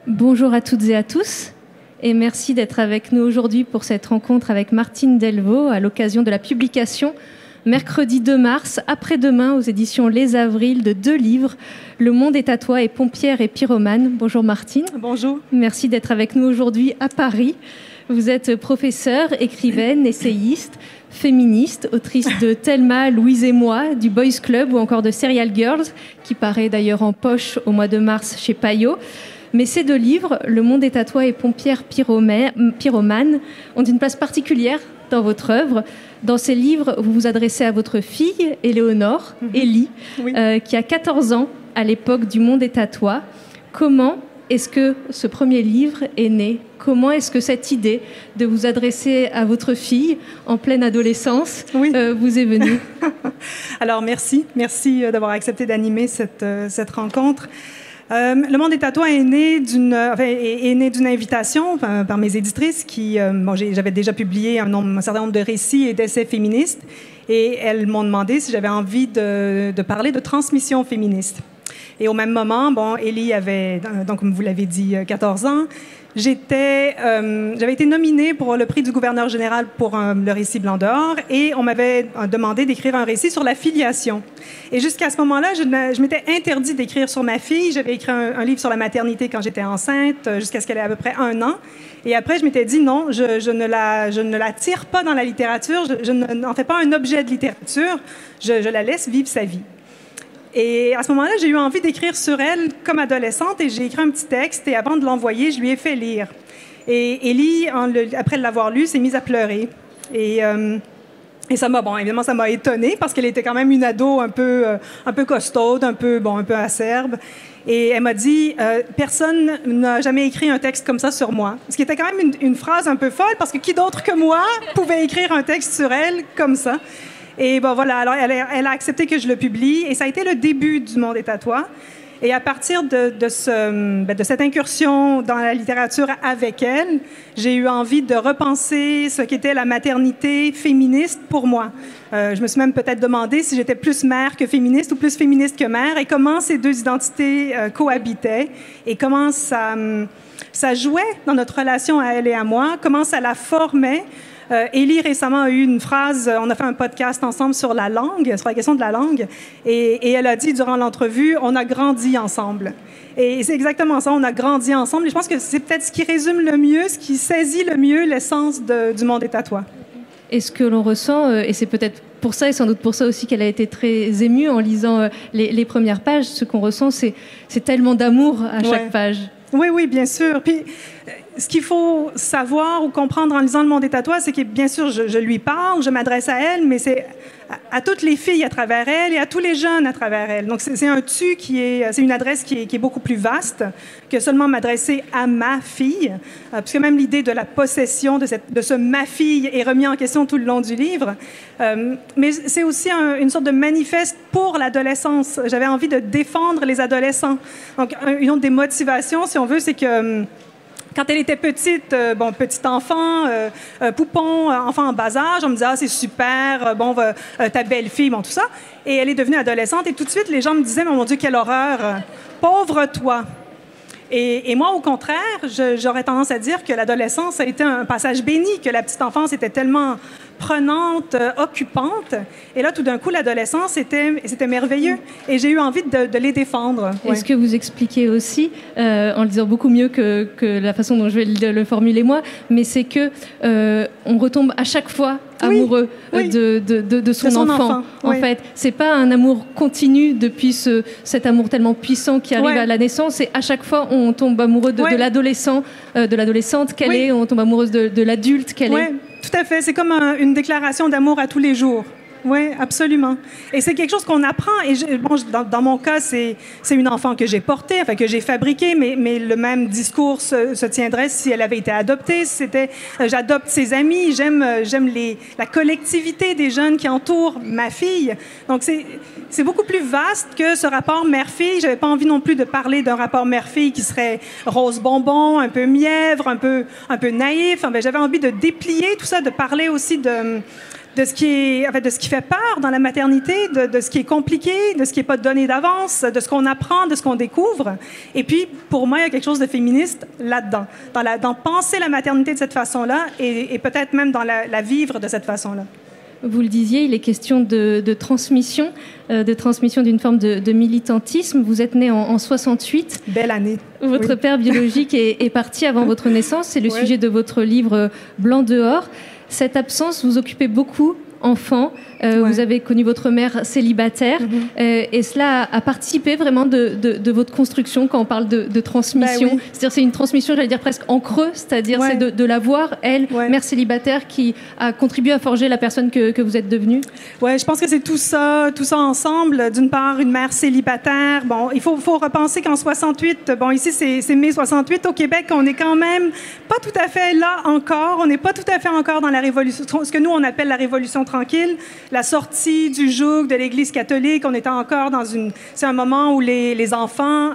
Bonjour à toutes et à tous et merci d'être avec nous aujourd'hui pour cette rencontre avec Martine Delvaux à l'occasion de la publication mercredi 2 mars, après-demain aux éditions Les Avrils de 2 livres, Le monde est à toi et Pompière et Pyromane. Bonjour Martine. Bonjour. Merci d'être avec nous aujourd'hui à Paris. Vous êtes professeure, écrivaine, essayiste, féministe, autrice de Thelma, Louise et moi, du Boys Club ou encore de Serial Girls, qui paraît d'ailleurs en poche au mois de mars chez Payot. Mais ces 2 livres, Le monde est à toi et Pompière Pyromane, ont une place particulière dans votre œuvre. Dans ces livres, vous vous adressez à votre fille, Éléonore, Élie, oui. Qui a 14 ans à l'époque du Monde est à toi. Comment est-ce que ce premier livre est né ? Comment est-ce que cette idée de vous adresser à votre fille en pleine adolescence vous est venue ? Alors, merci d'avoir accepté d'animer cette rencontre. Le monde est à toi est né d'une invitation par mes éditrices qui, j'avais déjà publié un certain nombre de récits et d'essais féministes et elles m'ont demandé si j'avais envie de parler de transmission féministe. Et au même moment, Élie avait, donc comme vous l'avez dit, 14 ans. J'avais été nominée pour le prix du gouverneur général pour le récit Blanc d'or et on m'avait demandé d'écrire un récit sur la filiation. Et jusqu'à ce moment-là, je m'étais interdit d'écrire sur ma fille. J'avais écrit un livre sur la maternité quand j'étais enceinte, jusqu'à ce qu'elle ait à peu près 1 an. Et après, je m'étais dit non, je ne la tire pas dans la littérature, je n'en fais pas un objet de littérature, je la laisse vivre sa vie. Et à ce moment-là, j'ai eu envie d'écrire sur elle comme adolescente et j'ai écrit un petit texte et avant de l'envoyer, je lui ai fait lire. Et Élie, après l'avoir lu, s'est mise à pleurer. Et ça m'a étonnée parce qu'elle était quand même une ado un peu costaude, un peu acerbe. Et elle m'a dit personne n'a jamais écrit un texte comme ça sur moi. Ce qui était quand même une phrase un peu folle parce que qui d'autre que moi pouvait écrire un texte sur elle comme ça? Et voilà, alors elle a accepté que je le publie et ça a été le début du Monde est à toi. Et à partir de cette incursion dans la littérature avec elle, j'ai eu envie de repenser ce qu'était la maternité féministe pour moi. Je me suis même peut-être demandé si j'étais plus mère que féministe ou plus féministe que mère et comment ces 2 identités cohabitaient et comment ça jouait dans notre relation à elle et à moi, comment ça la formait. Élie récemment a eu une phrase, on a fait un podcast ensemble sur la langue, sur la question de la langue, et elle a dit durant l'entrevue, on a grandi ensemble. Et c'est exactement ça, on a grandi ensemble, et je pense que c'est peut-être ce qui résume le mieux, ce qui saisit le mieux l'essence du Monde est à toi. Et ce que l'on ressent, et c'est peut-être pour ça, et sans doute pour ça aussi qu'elle a été très émue en lisant les premières pages, ce qu'on ressent, c'est tellement d'amour à chaque page. Oui, bien sûr. Puis, ce qu'il faut savoir ou comprendre en lisant Le Monde est à toi, c'est que, bien sûr, je lui parle, je m'adresse à elle, mais c'est à toutes les filles à travers elle et à tous les jeunes à travers elle. Donc, c'est une adresse qui est beaucoup plus vaste que seulement m'adresser à ma fille, puisque même l'idée de la possession de ce ma fille est remis en question tout le long du livre. Mais c'est aussi une sorte de manifeste pour l'adolescence. J'avais envie de défendre les adolescents. Donc, une autre des motivations, si on veut, c'est que quand elle était petite, petit enfant, poupon, enfant en bas âge, on me disait « Ah, c'est super, ta belle-fille, tout ça. » Et elle est devenue adolescente et tout de suite, les gens me disaient « Mon Dieu, quelle horreur! Pauvre toi! » Et moi, au contraire, j'aurais tendance à dire que l'adolescence a été un passage béni, que la petite enfance était tellement prenante, occupante. Et là, tout d'un coup, l'adolescence, c'était merveilleux. Et j'ai eu envie de les défendre. Est-ce que vous expliquez aussi, en le disant beaucoup mieux que la façon dont je vais le formuler moi, mais c'est que on retombe à chaque fois amoureux de son enfant. En fait, c'est pas un amour continu depuis cet amour tellement puissant qui arrive à la naissance. Et à chaque fois, on tombe amoureux de l'adolescent, de l'adolescente qu'elle est. On tombe amoureuse de l'adulte qu'elle est. Tout à fait. C'est comme une déclaration d'amour à tous les jours. Oui, absolument. Et c'est quelque chose qu'on apprend. Et dans mon cas, c'est une enfant que j'ai portée, enfin que j'ai fabriquée, mais le même discours se tiendrait si elle avait été adoptée. J'adopte ses amis, j'aime la collectivité des jeunes qui entourent ma fille. Donc c'est beaucoup plus vaste que ce rapport mère-fille. J'avais pas envie non plus de parler d'un rapport mère-fille qui serait rose bonbon, un peu mièvre, un peu naïf. J'avais envie de déplier tout ça, de parler aussi de ce qui fait peur dans la maternité, de ce qui est compliqué, de ce qui n'est pas donné d'avance, de ce qu'on apprend, de ce qu'on découvre. Et puis, pour moi, il y a quelque chose de féministe là-dedans, dans penser la maternité de cette façon-là et peut-être même dans la vivre de cette façon-là. Vous le disiez, il est question de transmission d'une forme de militantisme. Vous êtes né en 68. Belle année. Votre père biologique est parti avant votre naissance. C'est le sujet de votre livre Blanc dehors. Cette absence, vous occupez beaucoup enfant. Vous avez connu votre mère célibataire. Et cela a participé vraiment de votre construction quand on parle de transmission. Oui. C'est-à-dire c'est une transmission, j'allais dire presque en creux, c'est-à-dire c'est de la voir, elle, mère célibataire, qui a contribué à forger la personne que vous êtes devenue. Oui, je pense que c'est tout ça ensemble. D'une part, une mère célibataire. Bon, il faut repenser qu'en 68, bon, ici c'est mai 68, au Québec, on n'est quand même pas tout à fait là encore. On n'est pas tout à fait encore dans la révolution, ce que nous on appelle la révolution tranquille. La sortie du joug de l'Église catholique, on était encore c'est un moment où les enfants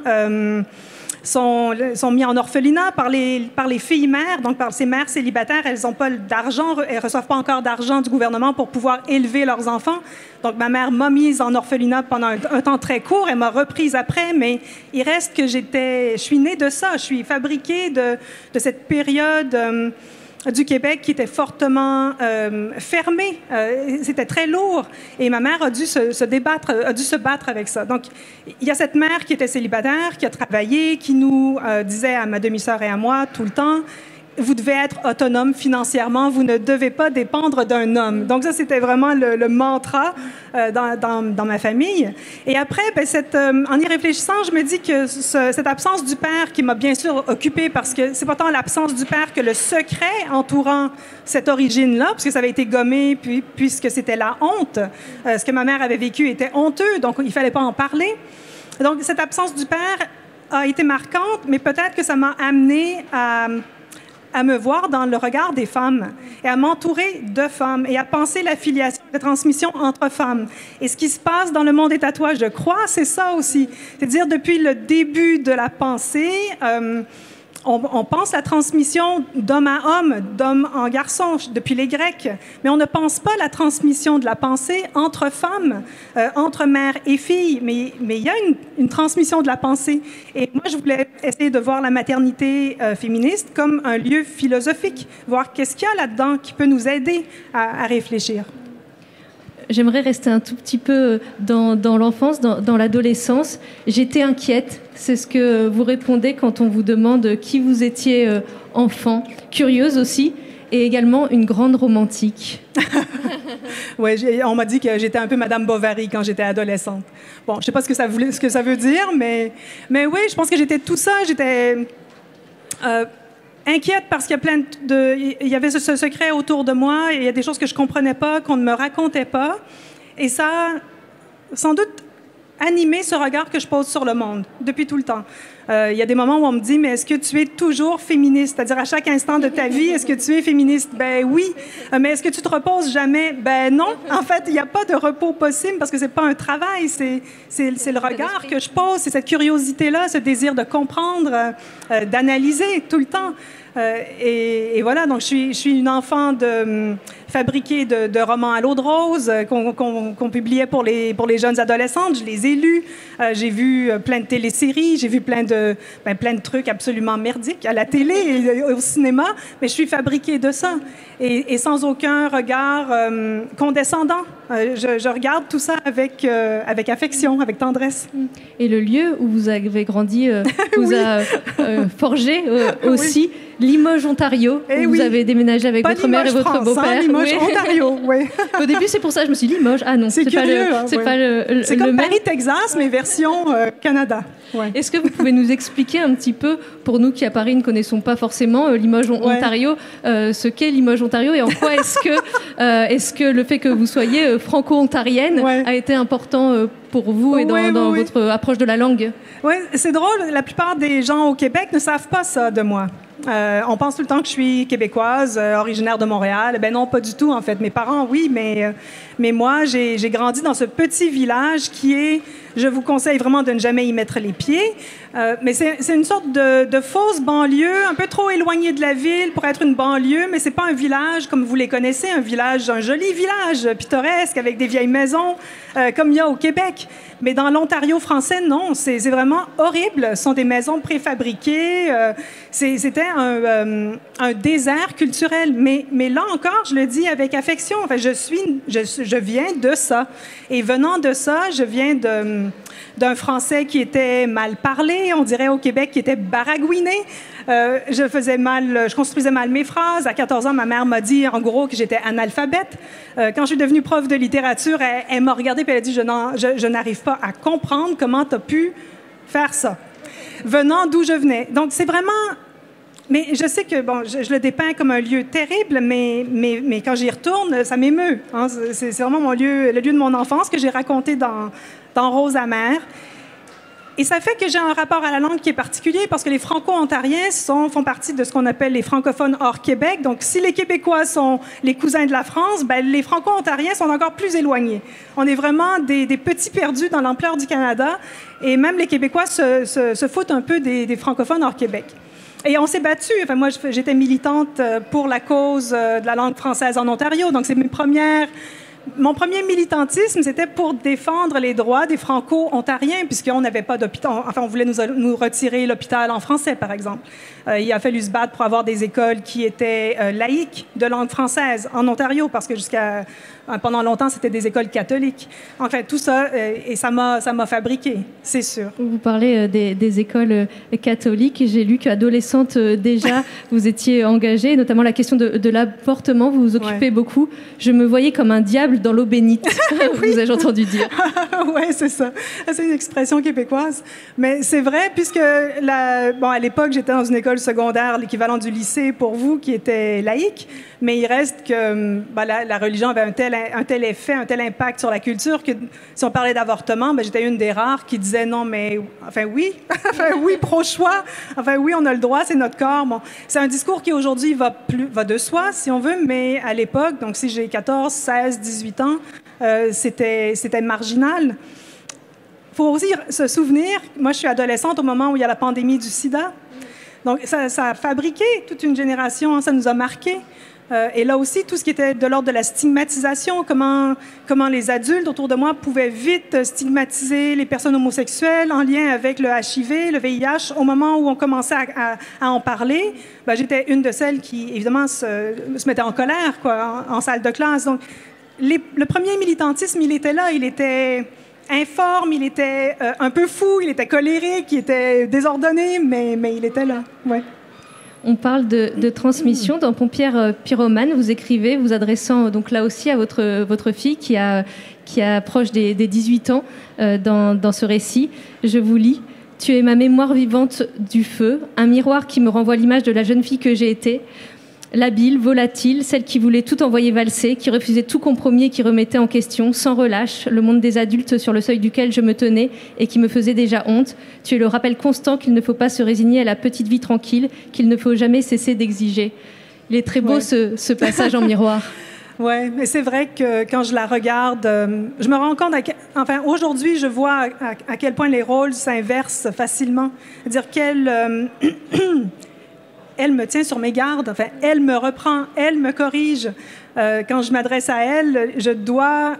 sont mis en orphelinat par les filles mères, donc par ces mères célibataires. Elles n'ont pas d'argent, elles reçoivent pas encore d'argent du gouvernement pour pouvoir élever leurs enfants. Donc ma mère m'a mise en orphelinat pendant un temps très court, elle m'a reprise après, mais il reste que je suis née de ça, je suis fabriquée de cette période du Québec qui était fortement fermé. C'était très lourd. Et ma mère a dû se battre avec ça. Donc, il y a cette mère qui était célibataire, qui a travaillé, qui nous disait à ma demi-sœur et à moi tout le temps, vous devez être autonome financièrement, vous ne devez pas dépendre d'un homme. Donc ça, c'était vraiment le mantra dans ma famille. Et après, en y réfléchissant, je me dis que cette absence du père qui m'a bien sûr occupée, parce que c'est pas tant l'absence du père que le secret entourant cette origine-là, parce que ça avait été gommé, puisque c'était la honte. Ce que ma mère avait vécu était honteux, donc il fallait pas en parler. Donc cette absence du père a été marquante, mais peut-être que ça m'a amenée à me voir dans le regard des femmes et à m'entourer de femmes et à penser la filiation, la transmission entre femmes. Et ce qui se passe dans le monde des tatouages, je crois, c'est ça aussi. C'est-à-dire, depuis le début de la pensée, on pense la transmission d'homme à homme, d'homme en garçon, depuis les Grecs, mais on ne pense pas la transmission de la pensée entre femmes, entre mère et fille, mais il y a une transmission de la pensée. Et moi, je voulais essayer de voir la maternité féministe comme un lieu philosophique, voir qu'est-ce qu'il y a là-dedans qui peut nous aider à réfléchir. J'aimerais rester un tout petit peu dans l'enfance, dans l'adolescence. J'étais inquiète, c'est ce que vous répondez quand on vous demande qui vous étiez enfant. Curieuse aussi, et également une grande romantique. Oui, on m'a dit que j'étais un peu Madame Bovary quand j'étais adolescente. Bon, je ne sais pas ce que ça veut dire, mais oui, je pense que j'étais tout ça. J'étais inquiète parce qu'il y avait ce secret autour de moi et il y a des choses que je comprenais pas, qu'on ne me racontait pas. Et ça a sans doute animé ce regard que je pose sur le monde depuis tout le temps. Il y a des moments où on me dit, mais est-ce que tu es toujours féministe? C'est-à-dire, à chaque instant de ta vie, est-ce que tu es féministe? Ben oui. Mais est-ce que tu te reposes jamais? Ben non. En fait, il n'y a pas de repos possible parce que c'est pas un travail, c'est le regard que je pose, c'est cette curiosité-là, ce désir de comprendre, d'analyser tout le temps. Et voilà, donc je suis une enfant fabriquée de romans à l'eau de rose qu'on publiait pour les jeunes adolescentes. Je les ai lus. J'ai vu plein de téléséries, j'ai vu plein de trucs absolument merdiques à la télé et au cinéma, mais je suis fabriquée de ça. Et sans aucun regard condescendant. Je regarde tout ça avec affection, avec tendresse. Et le lieu où vous avez grandi vous a forgé aussi. Oui. Limoges, Ontario, où vous avez déménagé avec votre mère et votre beau-père. Limoges, Ontario, oui. Au début, c'est pour ça que je me suis dit Limoges. Ah non, c'est curieux, pas le c'est comme Paris, Texas, mais version Canada. Ouais. Est-ce que vous pouvez nous expliquer un petit peu, pour nous qui à Paris ne connaissons pas forcément Limoges, Ontario, ce qu'est Limoges, Ontario et en quoi est-ce que le fait que vous soyez franco-ontarienne a été important pour vous et dans votre approche de la langue? Oui, c'est drôle. La plupart des gens au Québec ne savent pas ça de moi. On pense tout le temps que je suis québécoise, originaire de Montréal. Ben non, pas du tout, en fait. Mes parents, oui, mais moi, j'ai grandi dans ce petit village qui est... Je vous conseille vraiment de ne jamais y mettre les pieds. Mais c'est une sorte de fausse banlieue, un peu trop éloignée de la ville pour être une banlieue, mais c'est pas un village comme vous les connaissez, un joli village pittoresque avec des vieilles maisons comme il y a au Québec. Mais dans l'Ontario français, non, c'est vraiment horrible. Ce sont des maisons préfabriquées. C'était un désert culturel. Mais là encore, je le dis avec affection. Enfin, je viens de ça. Et venant de ça, je viens d'un français qui était mal parlé, on dirait au Québec, qui était baragouiné. Je construisais mal mes phrases. À 14 ans, ma mère m'a dit, en gros, que j'étais analphabète. Quand je suis devenue prof de littérature, elle m'a regardée et elle a dit, je n'arrive pas à comprendre comment tu as pu faire ça, venant d'où je venais. Donc, c'est vraiment... Mais je sais que, bon, je le dépeins comme un lieu terrible, mais quand j'y retourne, ça m'émeut. Hein. C'est vraiment le lieu de mon enfance que j'ai raconté dans Rose amère. Et ça fait que j'ai un rapport à la langue qui est particulier parce que les Franco-Ontariens font partie de ce qu'on appelle les francophones hors Québec. Donc, si les Québécois sont les cousins de la France, ben, les Franco-Ontariens sont encore plus éloignés. On est vraiment des petits perdus dans l'ampleur du Canada. Et même les Québécois se foutent un peu des francophones hors Québec. Et on s'est battu. Enfin, moi, j'étais militante pour la cause de la langue française en Ontario. Donc, c'est mon premier militantisme, c'était pour défendre les droits des Franco-Ontariens, puisqu'on n'avait pas d'hôpital. Enfin, on voulait nous retirer l'hôpital en français, par exemple. Il a fallu se battre pour avoir des écoles qui étaient laïques de langue française en Ontario, parce que pendant longtemps, c'était des écoles catholiques. Enfin, tout ça, et ça m'a fabriqué, c'est sûr. Vous parlez des écoles catholiques. J'ai lu qu'adolescente, déjà, vous étiez engagée, notamment la question de l'avortement, vous vous occupez beaucoup. Je me voyais comme un diable dans l'eau bénite, oui. Vous ai entendu dire. Oui, c'est ça. C'est une expression québécoise. Mais c'est vrai, puisque à l'époque, j'étais dans une école secondaire, l'équivalent du lycée pour vous, qui était laïque, mais il reste que la religion avait un tel effet, un tel impact sur la culture que si on parlait d'avortement, j'étais une des rares qui disait non, mais enfin oui, oui, pro-choix, enfin oui, on a le droit, c'est notre corps. Bon, c'est un discours qui aujourd'hui va de soi, si on veut, mais à l'époque, donc si j'ai 14, 16, 18 ans, c'était marginal. Il faut aussi se souvenir, moi je suis adolescente au moment où il y a la pandémie du sida, donc ça a fabriqué toute une génération, ça nous a marqués. Et là aussi, tout ce qui était de l'ordre de la stigmatisation, comment les adultes autour de moi pouvaient vite stigmatiser les personnes homosexuelles en lien avec le HIV, le VIH, au moment où on commençait à en parler, j'étais une de celles qui, évidemment, se mettait en colère en salle de classe. Donc, le premier militantisme, il était là, il était informe, il était un peu fou, il était colérique, il était désordonné, mais il était là, ouais. On parle de transmission. Dans Pompière pyromane, vous écrivez, vous adressant donc là aussi à votre fille qui approche des 18 ans dans ce récit. Je vous lis. « Tu es ma mémoire vivante du feu, un miroir qui me renvoie l'image de la jeune fille que j'ai été. Labile, volatile, celle qui voulait tout envoyer valser, qui refusait tout compromis et qui remettait en question, sans relâche, le monde des adultes sur le seuil duquel je me tenais et qui me faisait déjà honte. Tu es le rappel constant qu'il ne faut pas se résigner à la petite vie tranquille, qu'il ne faut jamais cesser d'exiger. » Il est très beau, ouais. ce passage en miroir. Oui, mais c'est vrai que quand je la regarde, je me rends compte, aujourd'hui, je vois à quel point les rôles s'inversent facilement. C'est-à-dire qu'elle... elle me tient sur mes gardes, enfin, elle me reprend, elle me corrige. Quand je m'adresse à elle, je dois,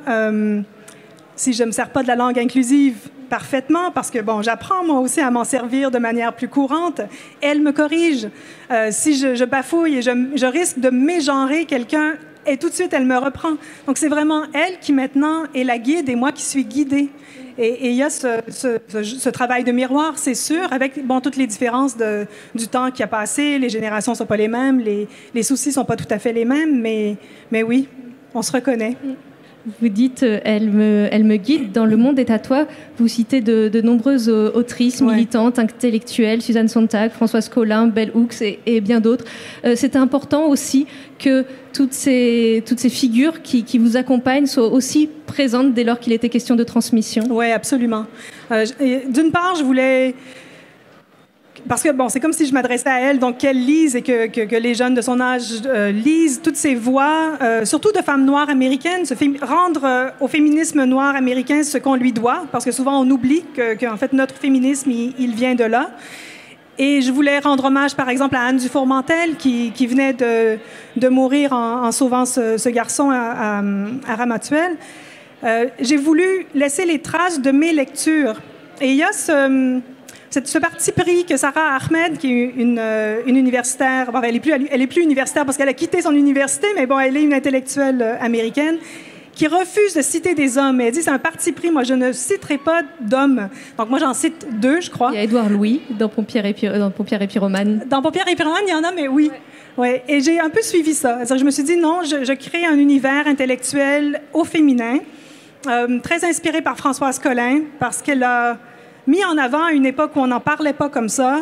si je ne me sers pas de la langue inclusive parfaitement, parce que, j'apprends moi aussi à m'en servir de manière plus courante, elle me corrige. Si je bafouille et je risque de mégenrer quelqu'un, et tout de suite, elle me reprend. Donc, c'est vraiment elle qui, maintenant, est la guide et moi qui suis guidée. Et il y a ce travail de miroir, c'est sûr, avec toutes les différences du temps qui a passé. Les générations ne sont pas les mêmes, les soucis ne sont pas tout à fait les mêmes, mais oui, on se reconnaît. Vous dites « elle me guide, dans le monde est à toi ». Vous citez de nombreuses autrices, militantes, intellectuelles, Suzanne Sontag, Françoise Colin, Bell Hooks et bien d'autres. C'est important aussi que toutes ces figures qui vous accompagnent soient aussi présentes dès lors qu'il était question de transmission. Oui, absolument. D'une part, je voulais parce que, bon, c'est comme si je m'adressais à elle, donc qu'elle lise et que les jeunes de son âge lisent toutes ces voix, surtout de femmes noires américaines, rendre au féminisme noir américain ce qu'on lui doit, parce que souvent on oublie qu'en fait notre féminisme, il vient de là. Et je voulais rendre hommage, par exemple, à Anne Dufour-Mantel, qui venait de mourir en sauvant ce garçon à Ramatuelle. J'ai voulu laisser les traces de mes lectures. Et il y a ce parti pris que Sarah Ahmed, qui est une universitaire, bon, elle est plus universitaire parce qu'elle a quitté son université, mais bon, elle est une intellectuelle américaine, qui refuse de citer des hommes. Elle dit, c'est un parti pris, moi, je ne citerai pas d'hommes. Donc, moi, j'en cite 2, je crois. Il y a Édouard Louis dans Pompière et Pyromane. Dans Pompière et Pyromane, il y en a, mais oui. Ouais. Et j'ai un peu suivi ça. C'est-à-dire, je me suis dit, non, je crée un univers intellectuel au féminin, très inspiré par Françoise Collin, parce qu'elle a mis en avant à une époque où on n'en parlait pas comme ça,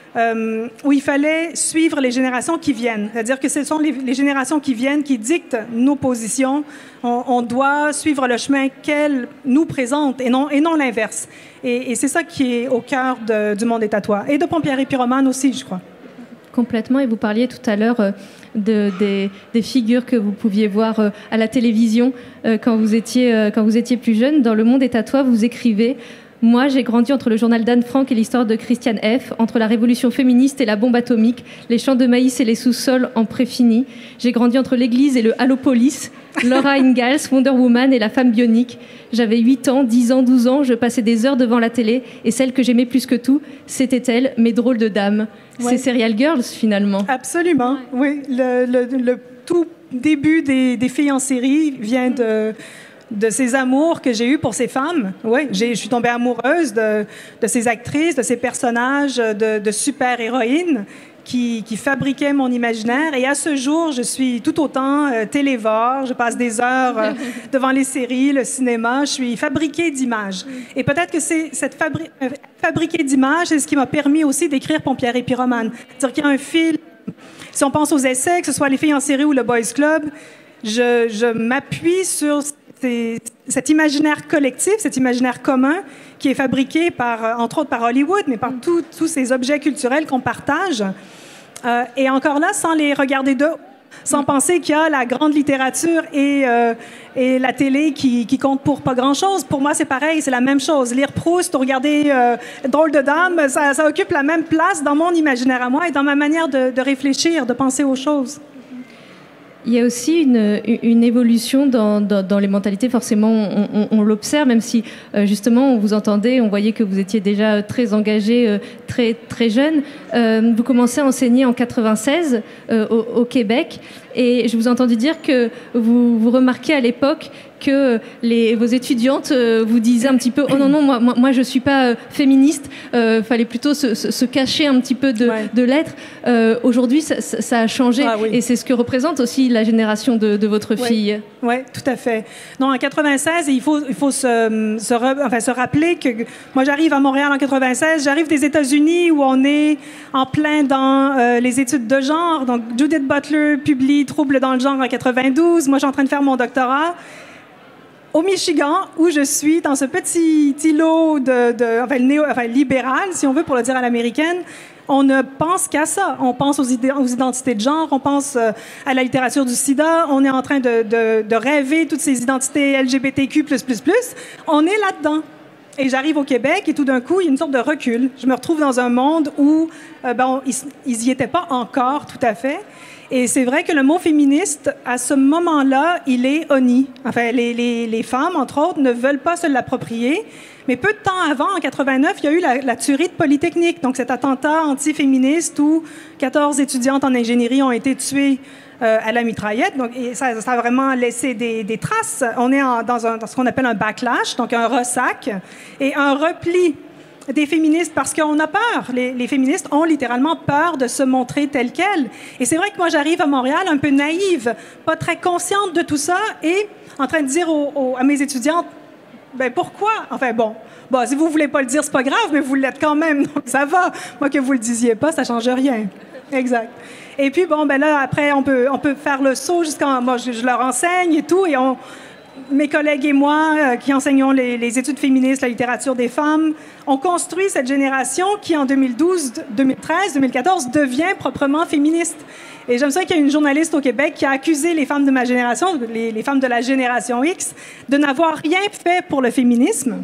où il fallait suivre les générations qui viennent. C'est-à-dire que ce sont les générations qui viennent qui dictent nos positions. On doit suivre le chemin qu'elles nous présentent et non l'inverse. Et c'est ça qui est au cœur du Monde est à toi. Et de Pompière et Pyromane aussi, je crois. Complètement. Et vous parliez tout à l'heure des figures que vous pouviez voir à la télévision quand vous étiez plus jeune. Dans Le Monde est à toi, vous écrivez: moi, j'ai grandi entre le journal d'Anne Frank et l'histoire de Christiane F., entre la révolution féministe et la bombe atomique, les champs de maïs et les sous-sols en pré-fini. J'ai grandi entre l'église et le Halo Police, Laura Ingalls, Wonder Woman et la femme bionique. J'avais 8 ans, 10 ans, 12 ans, je passais des heures devant la télé et celle que j'aimais plus que tout, c'était elle, mes drôles de dames. Ouais. C'est Serial Girls, finalement. Absolument, oui. Le tout début des filles en série vient de ces amours que j'ai eus pour ces femmes. Oui, je suis tombée amoureuse de ces actrices, de ces personnages de super-héroïnes qui fabriquaient mon imaginaire. Et à ce jour, je suis tout autant télévore. Je passe des heures devant les séries, le cinéma. Je suis fabriquée d'images. Et peut-être que c'est cette fabriquée d'images, c'est ce qui m'a permis aussi d'écrire Pompière et Pyromane. C'est-à-dire qu'il y a un fil. Si on pense aux essais, que ce soit les filles en série ou le Boys Club, je m'appuie sur cet imaginaire collectif, cet imaginaire commun qui est fabriqué entre autres par Hollywood, mais par tous ces objets culturels qu'on partage. Et encore là, sans les regarder sans penser qu'il y a la grande littérature et la télé qui compte pour pas grand-chose. Pour moi, c'est pareil, c'est la même chose. Lire Proust ou regarder Drôle de Dame, ça occupe la même place dans mon imaginaire à moi et dans ma manière de réfléchir, de penser aux choses. Il y a aussi une évolution dans les mentalités, forcément, on l'observe, même si, justement, on vous entendait, on voyait que vous étiez déjà très engagé, très, très jeune. Vous commencez à enseigner en 96 au Québec, et je vous ai entendu dire que vous remarquez à l'époque que vos étudiantes vous disaient un petit peu « Oh non, moi je ne suis pas féministe, fallait plutôt se cacher un petit peu de l'être ». Aujourd'hui, ça a changé, oui. Et c'est ce que représente aussi la génération de votre fille. Oui, tout à fait. Non, en 96, il faut se rappeler que moi, j'arrive à Montréal en 96, j'arrive des États-Unis où on est en plein dans les études de genre. Donc, Judith Butler publie Troubles dans le genre en 92. Moi, je suis en train de faire mon doctorat au Michigan, où je suis dans ce petit îlot libéral, si on veut, pour le dire à l'américaine. On ne pense qu'à ça. On pense aux identités de genre, on pense à la littérature du sida, on est en train de rêver toutes ces identités LGBTQ++. On est là-dedans. Et j'arrive au Québec et tout d'un coup, il y a une sorte de recul. Je me retrouve dans un monde où ils n'y étaient pas encore tout à fait. Et c'est vrai que le mot féministe, à ce moment-là, il est honni. Enfin, les femmes, entre autres, ne veulent pas se l'approprier. Mais peu de temps avant, en 89, il y a eu la tuerie de Polytechnique, donc cet attentat anti-féministe où 14 étudiantes en ingénierie ont été tuées à la mitraillette. Donc, et ça a vraiment laissé des traces. On est dans ce qu'on appelle un backlash, donc un ressac et un repli des féministes parce qu'on a peur. Les féministes ont littéralement peur de se montrer telles quelles. Et c'est vrai que moi, j'arrive à Montréal un peu naïve, pas très consciente de tout ça et en train de dire à mes étudiantes, ben pourquoi? Enfin bon, si vous voulez pas le dire, c'est pas grave, mais vous l'êtes quand même, donc ça va. Moi, que vous le disiez pas, ça change rien. Exact. Et puis, là, après, on peut faire le saut jusqu'en... Moi, je leur enseigne et tout, et mes collègues et moi, qui enseignons les études féministes, la littérature des femmes, on construit cette génération qui, en 2012, 2013, 2014, devient proprement féministe. Et j'aime ça qu'il y ait une journaliste au Québec qui a accusé les femmes de ma génération, les femmes de la génération X, de n'avoir rien fait pour le féminisme.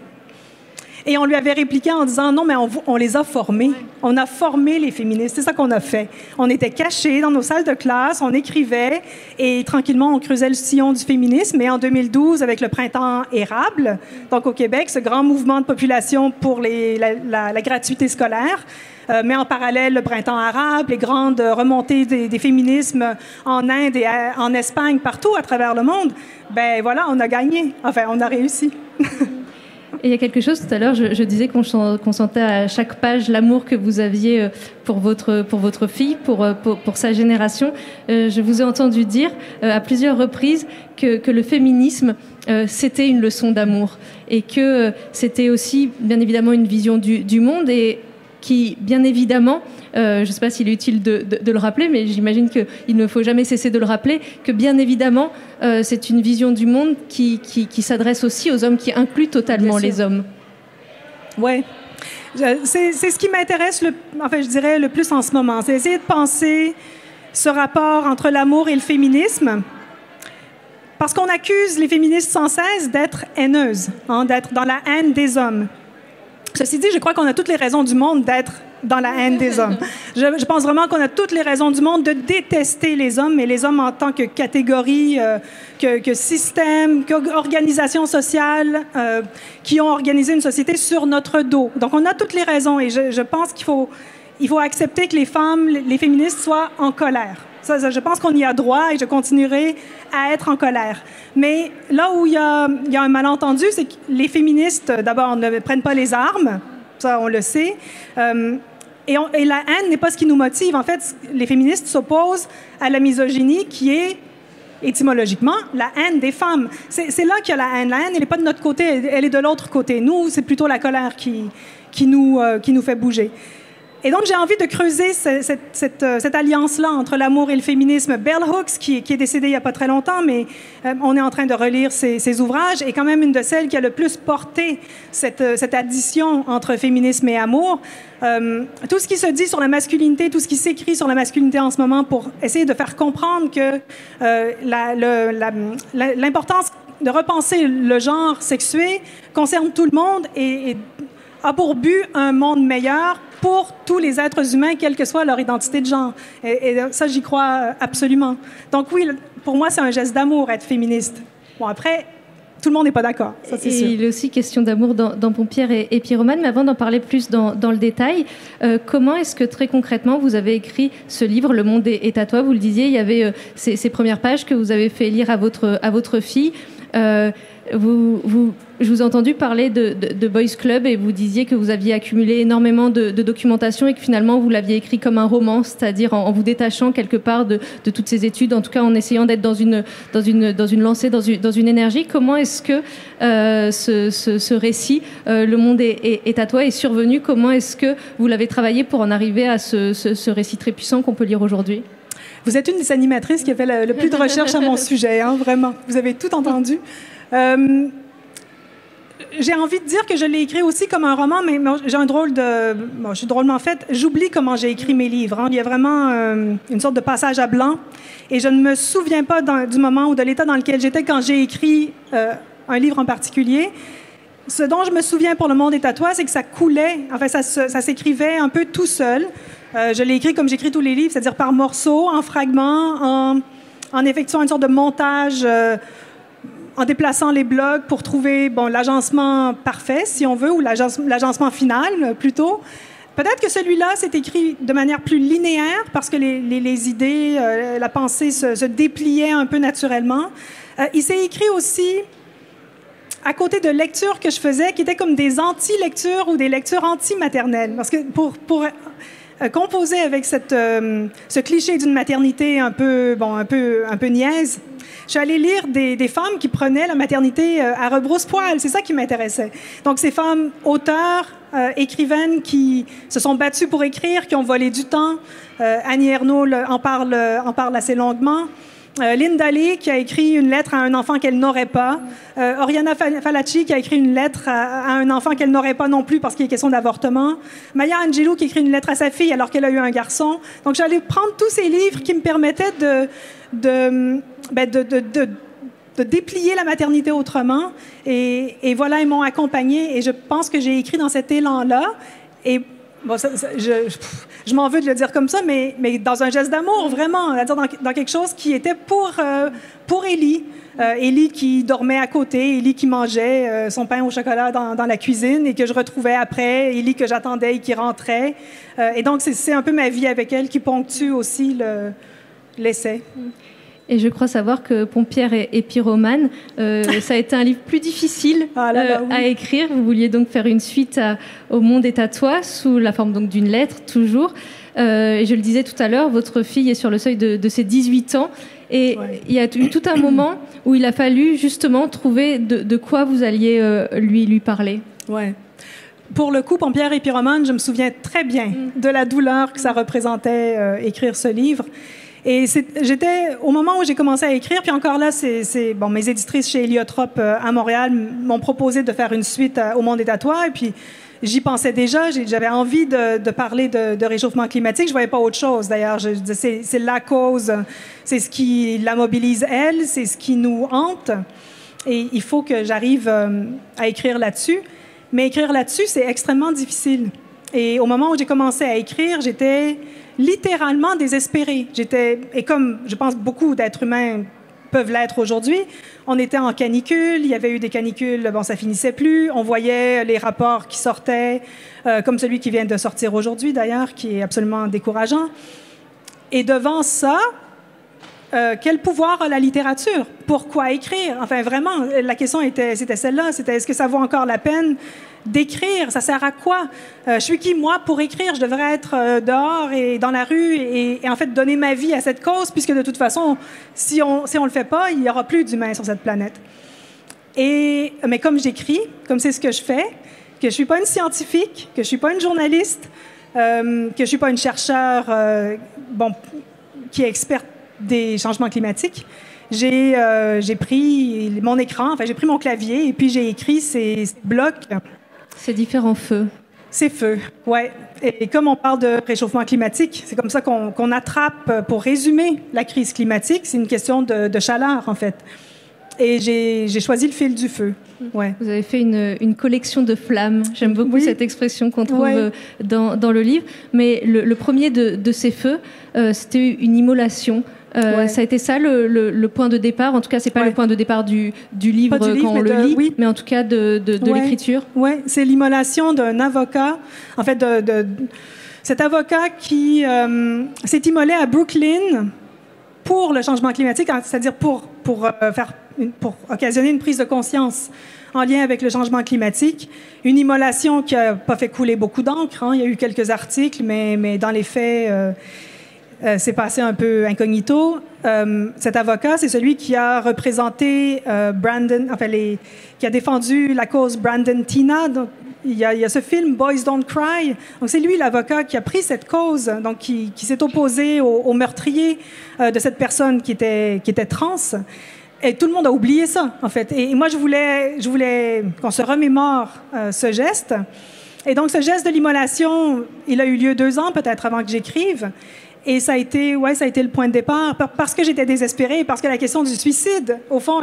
Et on lui avait répliqué en disant « Non, mais on les a formés. On a formé les féministes. C'est ça qu'on a fait. On était cachés dans nos salles de classe, on écrivait et tranquillement, on creusait le sillon du féminisme. Et en 2012, avec le printemps érable, donc au Québec, ce grand mouvement de population pour la gratuité scolaire, mais en parallèle, le printemps arabe, les grandes remontées des féminismes en Inde et en Espagne, partout à travers le monde, ben voilà, on a gagné. Enfin, on a réussi. Et il y a quelque chose, tout à l'heure, je disais qu'on sentait à chaque page l'amour que vous aviez pour votre fille, pour sa génération. Je vous ai entendu dire à plusieurs reprises que le féminisme, c'était une leçon d'amour et que c'était aussi, bien évidemment, une vision du monde et qui, bien évidemment, je ne sais pas s'il est utile de le rappeler, mais j'imagine qu'il ne faut jamais cesser de le rappeler, que bien évidemment, c'est une vision du monde qui s'adresse aussi aux hommes, qui inclut totalement les hommes. Oui. C'est ce qui m'intéresse, je dirais, le plus en ce moment. C'est essayer de penser ce rapport entre l'amour et le féminisme. Parce qu'on accuse les féministes sans cesse d'être haineuses, d'être dans la haine des hommes. Ceci dit, je crois qu'on a toutes les raisons du monde d'être dans la haine des hommes. Je pense vraiment qu'on a toutes les raisons du monde de détester les hommes, et les hommes en tant que catégorie, que système, qu'organisation sociale, qui ont organisé une société sur notre dos. Donc, on a toutes les raisons, et je pense qu'il faut accepter que les femmes, les féministes soient en colère. Ça, je pense qu'on y a droit et je continuerai à être en colère. Mais là où il y a un malentendu, c'est que les féministes, d'abord, ne prennent pas les armes. Ça, on le sait. Et la haine n'est pas ce qui nous motive. En fait, les féministes s'opposent à la misogynie qui est, étymologiquement, la haine des femmes. C'est là qu'il y a la haine. La haine, elle n'est pas de notre côté, elle est de l'autre côté. Nous, c'est plutôt la colère qui nous fait bouger. Et donc, j'ai envie de creuser cette alliance-là entre l'amour et le féminisme. Bell Hooks, qui est décédée il n'y a pas très longtemps, mais on est en train de relire ses ouvrages, est quand même une de celles qui a le plus porté cette addition entre féminisme et amour. Tout ce qui se dit sur la masculinité, tout ce qui s'écrit sur la masculinité en ce moment pour essayer de faire comprendre que l'importance de repenser le genre sexué concerne tout le monde et a pour but un monde meilleur pour tous les êtres humains, quelle que soit leur identité de genre. Et ça, j'y crois absolument. Donc oui, pour moi, c'est un geste d'amour, être féministe. Bon, après, tout le monde n'est pas d'accord, ça c'est sûr. Il est aussi question d'amour dans Pompière et Pyromane, mais avant d'en parler plus dans le détail, comment est-ce que très concrètement vous avez écrit ce livre, Le monde est à toi? Vous le disiez, il y avait ces premières pages que vous avez fait lire à votre fille. Je vous ai entendu parler de Boys Club et vous disiez que vous aviez accumulé énormément de documentation et que finalement vous l'aviez écrit comme un roman, c'est-à-dire en vous détachant quelque part de toutes ces études, en tout cas en essayant d'être dans une lancée, dans une énergie. Comment est-ce que ce récit, Le monde est à toi, est survenu? Comment est-ce que vous l'avez travaillé pour en arriver à ce récit très puissant qu'on peut lire aujourd'hui? Vous êtes une des animatrices qui a fait le plus de recherches à mon sujet, vraiment. Vous avez tout entendu. J'ai envie de dire que je l'ai écrit aussi comme un roman, mais j'ai un drôle de... Bon, je suis drôlement faite. J'oublie comment j'ai écrit mes livres. Il y a vraiment une sorte de passage à blanc. Et je ne me souviens pas du moment ou de l'état dans lequel j'étais quand j'ai écrit un livre en particulier. Ce dont je me souviens pour Le monde est à toi, c'est que ça coulait. Enfin, ça s'écrivait un peu tout seul. Je l'ai écrit comme j'écris tous les livres, c'est-à-dire par morceaux, en fragments, en effectuant une sorte de montage, en déplaçant les blocs pour trouver l'agencement parfait, si on veut, ou l'agencement final, plutôt. Peut-être que celui-là s'est écrit de manière plus linéaire, parce que les idées, la pensée se dépliaient un peu naturellement. Il s'est écrit aussi à côté de lectures que je faisais, qui étaient comme des anti-lectures ou des lectures anti-maternelles. Parce que pour composer avec ce cliché d'une maternité un peu niaise, je suis allée lire des femmes qui prenaient la maternité à rebrousse-poil. C'est ça qui m'intéressait. Donc, ces femmes auteurs, écrivaines qui se sont battues pour écrire, qui ont volé du temps. Annie Ernaux en parle assez longuement. Linda Lee, qui a écrit une lettre à un enfant qu'elle n'aurait pas. Oriana Fallaci, qui a écrit une lettre à un enfant qu'elle n'aurait pas non plus parce qu'il est question d'avortement. Maya Angelou, qui écrit une lettre à sa fille alors qu'elle a eu un garçon. Donc, j'allais prendre tous ces livres qui me permettaient de déplier la maternité autrement. Et voilà, ils m'ont accompagnée. Et je pense que j'ai écrit dans cet élan-là. Et bon, je m'en veux de le dire comme ça, mais dans un geste d'amour, vraiment, c'est-à-dire dans quelque chose qui était pour Élie. Élie qui dormait à côté, Élie qui mangeait son pain au chocolat dans la cuisine et que je retrouvais après, Élie que j'attendais et qui rentrait. Et donc, c'est un peu ma vie avec elle qui ponctue aussi l'essai. Et je crois savoir que Pompière et Pyromane, ça a été un livre plus difficile à écrire. Vous vouliez donc faire une suite au Monde est à toi, sous la forme donc d'une lettre, toujours. Et je le disais tout à l'heure, votre fille est sur le seuil de ses 18 ans. Et il y a eu tout un moment où il a fallu justement trouver de quoi vous alliez lui parler. Ouais. Pour le coup, Pompière et Pyromane, je me souviens très bien de la douleur que ça représentait écrire ce livre. Et j'étais, au moment où j'ai commencé à écrire, puis encore là, bon, mes éditrices chez Héliotrope à Montréal m'ont proposé de faire une suite au Monde est à toi, et puis j'y pensais déjà, j'avais envie de parler de réchauffement climatique, je voyais pas autre chose d'ailleurs, c'est la cause, c'est ce qui la mobilise elle, c'est ce qui nous hante, et il faut que j'arrive à écrire là-dessus, mais écrire là-dessus, c'est extrêmement difficile. Et au moment où j'ai commencé à écrire, j'étais littéralement désespérée. Et comme je pense beaucoup d'êtres humains peuvent l'être aujourd'hui, on était en canicule, il y avait eu des canicules, bon, ça finissait plus, on voyait les rapports qui sortaient, comme celui qui vient de sortir aujourd'hui d'ailleurs, qui est absolument décourageant. Et devant ça, quel pouvoir a la littérature? Pourquoi écrire? Enfin, vraiment, la question c'était celle-là. C'était est-ce que ça vaut encore la peine d'écrire? Ça sert à quoi? Je suis qui, moi, pour écrire? Je devrais être dehors et dans la rue et en fait donner ma vie à cette cause, puisque de toute façon, si on le fait pas, il n'y aura plus d'humains sur cette planète. Mais comme j'écris, comme c'est ce que je fais, que je suis pas une scientifique, que je suis pas une journaliste, que je suis pas une chercheure qui est experte des changements climatiques, j'ai pris mon écran, enfin j'ai pris mon clavier et puis j'ai écrit ces blocs. Ces différents feux. Ces feux, ouais. Et comme on parle de réchauffement climatique, c'est comme ça qu'on attrape, pour résumer la crise climatique, c'est une question de chaleur en fait. Et j'ai choisi le fil du feu. Ouais. Vous avez fait une collection de flammes. J'aime beaucoup cette expression qu'on trouve dans le livre. Mais le premier de ces feux, c'était une immolation. Ça a été ça le point de départ. En tout cas, c'est pas le point de départ du livre quand on le lit, mais en tout cas de l'écriture. Oui, c'est l'immolation d'un avocat. En fait, cet avocat qui s'est immolé à Brooklyn pour le changement climatique, c'est-à-dire pour occasionner une prise de conscience en lien avec le changement climatique. Une immolation qui n'a pas fait couler beaucoup d'encre. Hein. Il y a eu quelques articles, mais dans les faits, c'est passé un peu incognito. Cet avocat, c'est celui qui a représenté qui a défendu la cause Brandon Teena. Donc, il y a ce film Boys Don't Cry. Donc, c'est lui l'avocat qui a pris cette cause, donc qui s'est opposé au meurtrier de cette personne qui était trans. Et tout le monde a oublié ça, en fait. Et moi, je voulais qu'on se remémore ce geste. Et donc, ce geste de l'immolation, il a eu lieu 2 ans, peut-être, avant que j'écrive. Et ça a été le point de départ, parce que j'étais désespérée, parce que la question du suicide, au fond,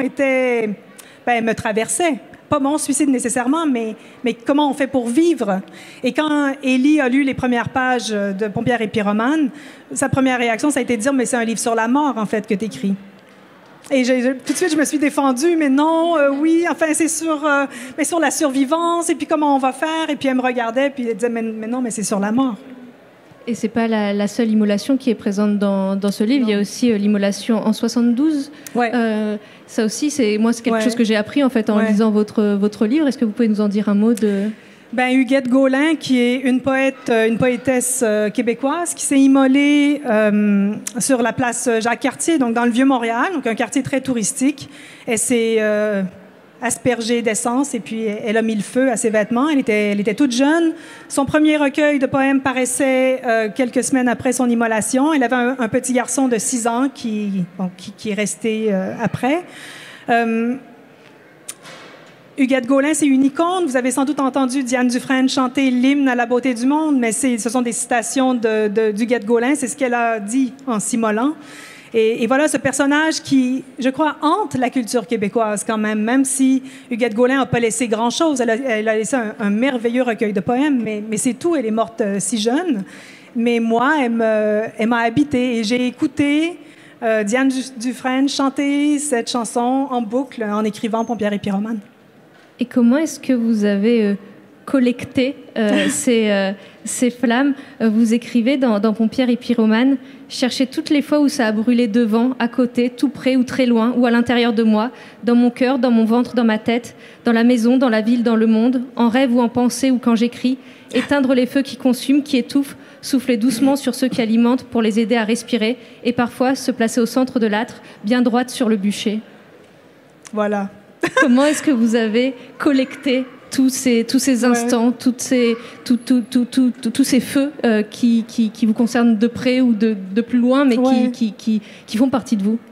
me traversait. Pas mon suicide nécessairement, mais comment on fait pour vivre. Et quand Élie a lu les premières pages de Pompière et Pyromane, sa première réaction, ça a été de dire « Mais c'est un livre sur la mort, en fait, que tu écris. » Et tout de suite, je me suis défendue, mais non, c'est sur la survivance, et puis comment on va faire? Et puis elle me regardait, puis elle disait, mais non, mais c'est sur la mort. Et c'est pas la seule immolation qui est présente dans ce livre. Non. Il y a aussi l'immolation en 72. Ouais. Ça aussi, c'est quelque chose que j'ai appris en fait en lisant votre livre. Est-ce que vous pouvez nous en dire un mot de... Huguette Gaulin, qui est une poétesse québécoise, qui s'est immolée sur la place Jacques-Cartier, donc dans le Vieux-Montréal, donc un quartier très touristique. Elle s'est aspergé d'essence et puis elle a mis le feu à ses vêtements. Elle était toute jeune. Son premier recueil de poèmes paraissait quelques semaines après son immolation. Elle avait un petit garçon de 6 ans qui est resté après. Huguette Gaulin, c'est une icône. Vous avez sans doute entendu Diane Dufresne chanter l'hymne à la beauté du monde, mais ce sont des citations d'Huguette Gaulin. C'est ce qu'elle a dit en s'immolant. Et voilà ce personnage qui, je crois, hante la culture québécoise quand même si Huguette Gaulin n'a pas laissé grand-chose. Elle a laissé un merveilleux recueil de poèmes, mais c'est tout. Elle est morte si jeune. Mais moi, elle m'a habitée et j'ai écouté Diane Dufresne chanter cette chanson en boucle en écrivant Pompière et pyromane. Et comment est-ce que vous avez collecté ces flammes? Vous écrivez dans Pompière et pyromane: cherchez toutes les fois où ça a brûlé devant, à côté, tout près ou très loin, ou à l'intérieur de moi, dans mon cœur, dans mon ventre, dans ma tête, dans la maison, dans la ville, dans le monde, en rêve ou en pensée ou quand j'écris, éteindre les feux qui consument, qui étouffent, souffler doucement sur ceux qui alimentent pour les aider à respirer, et parfois se placer au centre de l'âtre, bien droite sur le bûcher. Voilà. Comment est-ce que vous avez collecté tous ces instants, tous ces feux qui vous concernent de près ou de plus loin, mais qui font partie de vous?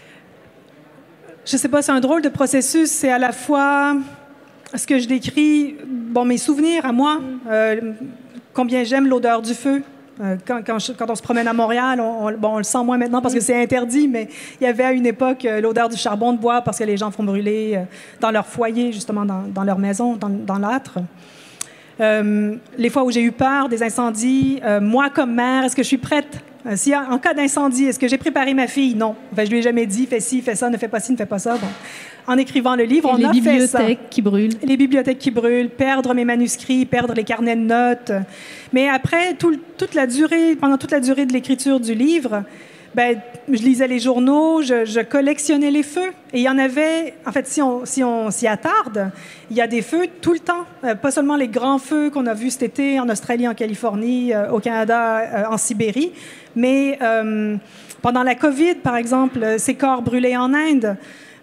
Je ne sais pas, c'est un drôle de processus. C'est à la fois ce que je décris, mes souvenirs à moi, combien j'aime l'odeur du feu. Quand on se promène à Montréal, on le sent moins maintenant parce que c'est interdit, mais il y avait à une époque l'odeur du charbon de bois parce que les gens font brûler dans leur foyer, justement dans leur maison, dans l'âtre. Les fois où j'ai eu peur des incendies, moi comme mère, est-ce que je suis prête? En cas d'incendie, est-ce que j'ai préparé ma fille? Non. Je ne lui ai jamais dit, fais ci, fais ça, ne fais pas ci, ne fais pas ça. Bon. En écrivant le livre, on a fait ça. Les bibliothèques qui brûlent. Les bibliothèques qui brûlent, perdre mes manuscrits, perdre les carnets de notes. Mais après, pendant toute la durée de l'écriture du livre, je lisais les journaux, je collectionnais les feux. Et il y en avait, en fait, si on s'y attarde, il y a des feux tout le temps. Pas seulement les grands feux qu'on a vus cet été en Australie, en Californie, au Canada, en Sibérie, mais pendant la COVID, par exemple, ces corps brûlés en Inde,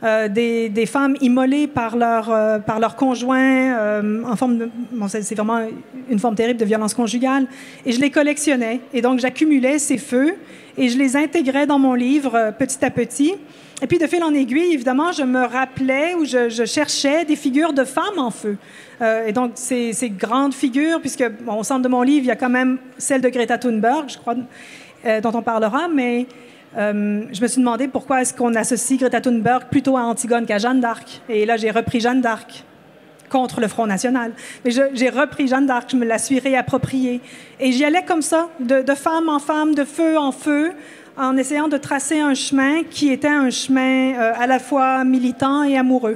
des femmes immolées par leur conjoint en forme de... c'est vraiment une forme terrible de violence conjugale. Et je les collectionnais. Et donc, j'accumulais ces feux et je les intégrais dans mon livre petit à petit. Et puis, de fil en aiguille, évidemment, je me rappelais ou je cherchais des figures de femmes en feu. Et donc, ces grandes figures, puisque au centre de mon livre, il y a quand même celle de Greta Thunberg, je crois, dont on parlera, mais... je me suis demandé pourquoi est-ce qu'on associe Greta Thunberg plutôt à Antigone qu'à Jeanne d'Arc. Et là, j'ai repris Jeanne d'Arc contre le Front national. Mais j'ai repris Jeanne d'Arc, je me la suis réappropriée. Et j'y allais comme ça, de femme en femme, de feu en feu, en essayant de tracer un chemin qui était un chemin à la fois militant et amoureux.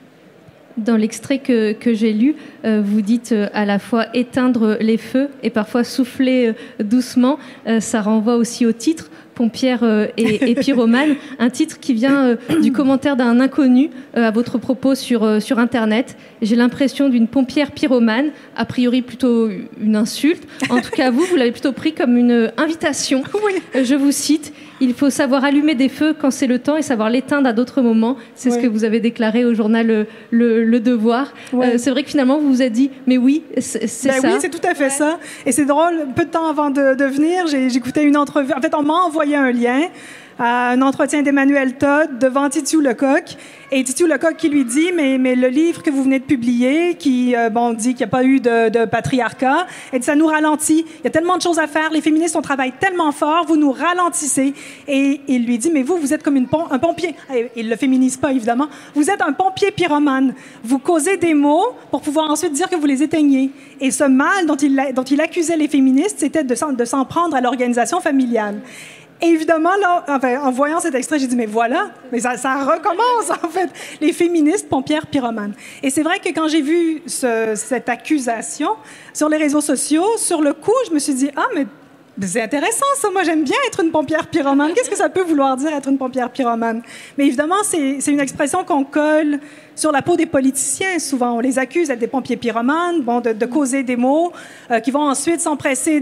Dans l'extrait que j'ai lu, vous dites à la fois éteindre les feux et parfois souffler doucement. Ça renvoie aussi au titre, Pompière et pyromane, un titre qui vient du commentaire d'un inconnu à votre propos sur Internet. J'ai l'impression d'une pompière pyromane, a priori plutôt une insulte. En tout cas, vous l'avez plutôt pris comme une invitation. Oui. Je vous cite: il faut savoir allumer des feux quand c'est le temps et savoir l'éteindre à d'autres moments. C'est ce que vous avez déclaré au journal Le Devoir. C'est vrai que finalement, vous vous êtes dit, mais oui, c'est ça. Oui, c'est tout à fait ça. Et c'est drôle, peu de temps avant de venir, j'écoutais une entrevue. En fait, on m'a envoyé un lien à un entretien d'Emmanuel Todd devant Titu Lecoq. Et Titu Lecoq qui lui dit, mais le livre que vous venez de publier, qui dit qu'il n'y a pas eu de patriarcat, et ça nous ralentit. Il y a tellement de choses à faire. Les féministes, on travaille tellement fort, vous nous ralentissez. Et il lui dit, mais vous êtes comme un pompier. Il ne le féminise pas, évidemment. Vous êtes un pompier pyromane. Vous causez des mots pour pouvoir ensuite dire que vous les éteignez. Et ce mal dont il accusait les féministes, c'était de s'en prendre à l'organisation familiale. Et évidemment, là, en voyant cet extrait, j'ai dit, mais voilà, mais ça recommence, en fait. Les féministes, pompières, pyromanes. Et c'est vrai que quand j'ai vu cette accusation sur les réseaux sociaux, sur le coup, je me suis dit, mais c'est intéressant, ça. Moi, j'aime bien être une pompière pyromane. Qu'est-ce que ça peut vouloir dire, être une pompière pyromane? Mais évidemment, c'est une expression qu'on colle sur la peau des politiciens, souvent. On les accuse d'être des pompiers pyromanes, de causer des maux qui vont ensuite s'empresser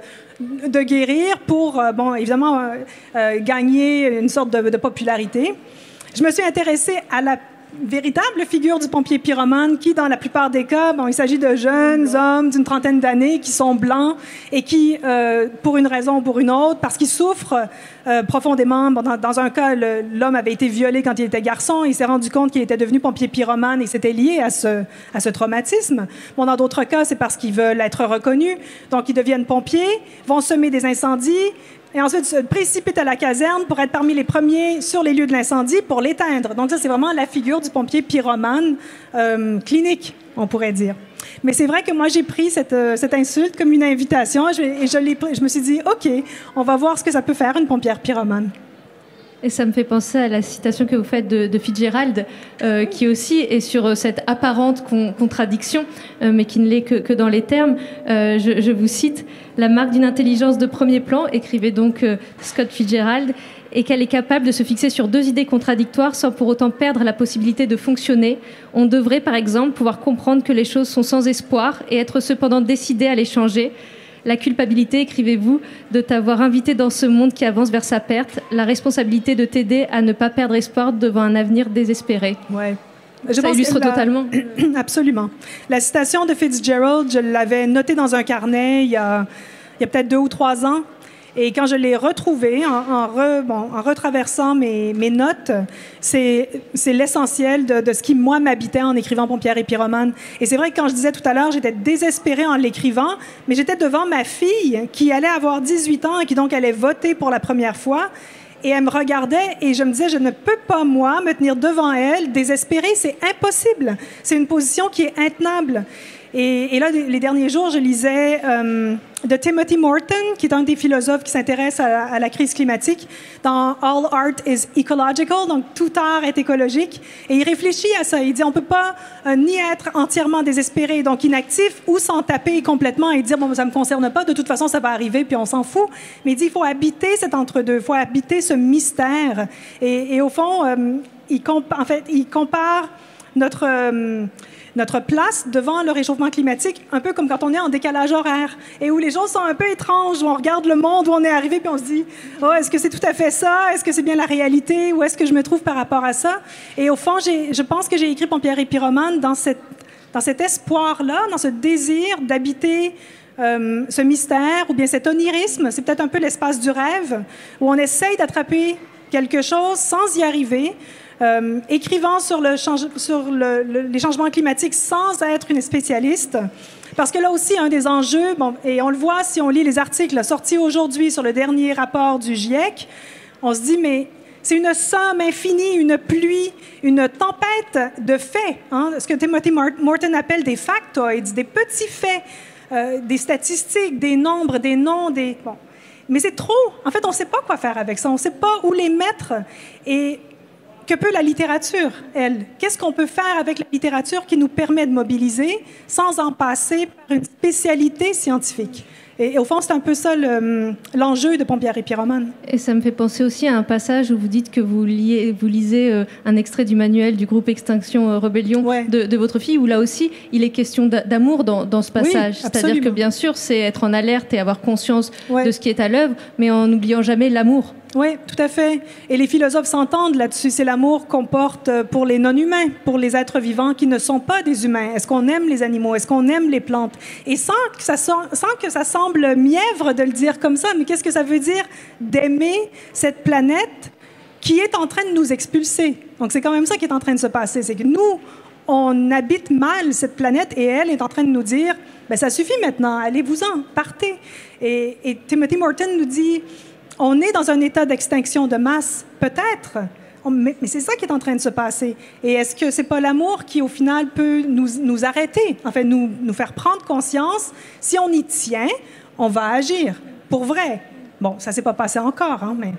de guérir pour, évidemment, gagner une sorte de popularité. Je me suis intéressée véritable figure du pompier pyromane qui, dans la plupart des cas, il s'agit de jeunes hommes d'une trentaine d'années qui sont blancs et qui, pour une raison ou pour une autre, parce qu'ils souffrent profondément. Dans un cas, l'homme avait été violé quand il était garçon. Il s'est rendu compte qu'il était devenu pompier pyromane et c'était lié à ce traumatisme. Dans d'autres cas, c'est parce qu'ils veulent être reconnus. Donc, ils deviennent pompiers, vont semer des incendies et ensuite se précipitent à la caserne pour être parmi les premiers sur les lieux de l'incendie pour l'éteindre. Donc, ça, c'est vraiment la figure du pompier pyromane clinique, on pourrait dire. Mais c'est vrai que moi, j'ai pris cette insulte comme une invitation et je me suis dit, OK, on va voir ce que ça peut faire, une pompière pyromane. Et ça me fait penser à la citation que vous faites de Fitzgerald, qui aussi est sur cette apparente contradiction, mais qui ne l'est que dans les termes. Je vous cite, « La marque d'une intelligence de premier plan », écrivait donc Scott Fitzgerald, et qu'elle est capable de se fixer sur deux idées contradictoires sans pour autant perdre la possibilité de fonctionner. On devrait, par exemple, pouvoir comprendre que les choses sont sans espoir et être cependant décidé à les changer. La culpabilité, écrivez-vous, de t'avoir invité dans ce monde qui avance vers sa perte, la responsabilité de t'aider à ne pas perdre espoir devant un avenir désespéré. Ouais. Ça illustre totalement. Absolument. La citation de Fitzgerald, je l'avais notée dans un carnet il y a peut-être 2 ou 3 ans. Et quand je l'ai retrouvée, en retraversant mes notes, c'est l'essentiel de ce qui, moi, m'habitait en écrivant Pompière et pyromane. Et c'est vrai que quand je disais tout à l'heure, j'étais désespérée en l'écrivant, mais j'étais devant ma fille qui allait avoir 18 ans et qui donc allait voter pour la première fois. Et elle me regardait et je me disais, je ne peux pas, moi, me tenir devant elle, désespérée. C'est impossible. C'est une position qui est intenable. Et là, les derniers jours, je lisais de Timothy Morton, qui est un des philosophes qui s'intéresse à la crise climatique, dans All Art is Ecological, donc tout art est écologique. Et il réfléchit à ça. Il dit, on ne peut pas ni être entièrement désespéré, donc inactif, ou s'en taper complètement et dire, bon, ça ne me concerne pas, de toute façon, ça va arriver, puis on s'en fout. Mais il dit, il faut habiter cet entre-deux, il faut habiter ce mystère. Et au fond, il compare notre place devant le réchauffement climatique, un peu comme quand on est en décalage horaire et où les choses sont un peu étranges, où on regarde le monde où on est arrivé puis on se dit « Oh, est-ce que c'est tout à fait ça? Est-ce que c'est bien la réalité? Où est-ce que je me trouve par rapport à ça? » Et au fond, je pense que j'ai écrit Pompière et pyromane dans cet espoir-là, dans ce désir d'habiter ce mystère ou bien cet onirisme. C'est peut-être un peu l'espace du rêve où on essaye d'attraper quelque chose sans y arriver, écrivant sur les changements climatiques sans être une spécialiste. Parce que là aussi, un des enjeux, et on le voit si on lit les articles sortis aujourd'hui sur le dernier rapport du GIEC, on se dit, mais c'est une somme infinie, une pluie, une tempête de faits, ce que Timothy Morton appelle des factoids, des petits faits, des statistiques, des nombres, des noms, Mais c'est trop. En fait, on ne sait pas quoi faire avec ça. On ne sait pas où les mettre. Et que peut la littérature, elle? Qu'est-ce qu'on peut faire avec la littérature qui nous permet de mobiliser sans en passer par une spécialité scientifique? Et au fond, c'est un peu ça l'enjeu de Pompière et pyromane. Et ça me fait penser aussi à un passage où vous dites que vous lisez un extrait du manuel du groupe Extinction Rebellion de votre fille, où là aussi, il est question d'amour dans ce passage. Oui, c'est-à-dire que bien sûr, c'est être en alerte et avoir conscience de ce qui est à l'œuvre, mais en n'oubliant jamais l'amour. Oui, tout à fait. Et les philosophes s'entendent là-dessus. C'est l'amour qu'on porte pour les non-humains, pour les êtres vivants qui ne sont pas des humains. Est-ce qu'on aime les animaux? Est-ce qu'on aime les plantes? Et sans que ça semble mièvre de le dire comme ça, mais qu'est-ce que ça veut dire d'aimer cette planète qui est en train de nous expulser? Donc, c'est quand même ça qui est en train de se passer. C'est que nous, on habite mal cette planète et elle est en train de nous dire, ça suffit maintenant, allez-vous-en, partez. Et Timothy Morton nous dit... On est dans un état d'extinction de masse, peut-être, mais c'est ça qui est en train de se passer. Et est-ce que c'est pas l'amour qui, au final, peut nous arrêter, en fait, nous faire prendre conscience? Si on y tient, on va agir, pour vrai. Bon, ça s'est pas passé encore, mais...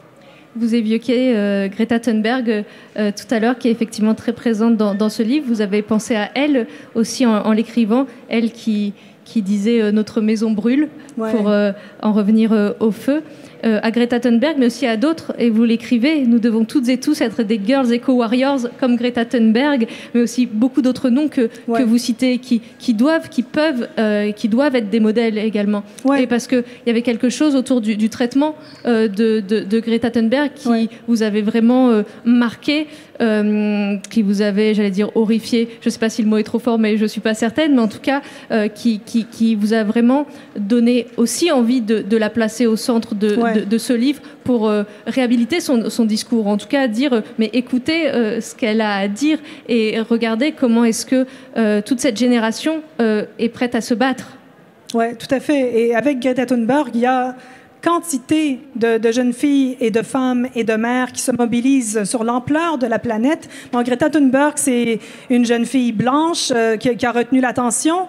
Vous évoquiez Greta Thunberg tout à l'heure, qui est effectivement très présente dans ce livre. Vous avez pensé à elle aussi en l'écrivant, elle qui disait « Notre maison brûle », pour en revenir au feu. à Greta Thunberg, mais aussi à d'autres, et vous l'écrivez, nous devons toutes et tous être des Girls Eco-Warriors comme Greta Thunberg, mais aussi beaucoup d'autres noms que vous citez, qui doivent être des modèles également. Et parce qu'il y avait quelque chose autour du traitement de Greta Thunberg qui vous avait vraiment marqué, qui vous avait, j'allais dire, horrifié. Je ne sais pas si le mot est trop fort, mais je ne suis pas certaine. Mais en tout cas, qui vous a vraiment donné aussi envie de la placer au centre de ce livre pour réhabiliter son discours. En tout cas, dire, mais écoutez ce qu'elle a à dire et regardez comment est-ce que toute cette génération est prête à se battre. Oui, tout à fait. Et avec Greta Thunberg, il y a quantité de jeunes filles et de femmes et de mères qui se mobilisent sur l'ampleur de la planète. Bon, Greta Thunberg, c'est une jeune fille blanche qui a retenu l'attention.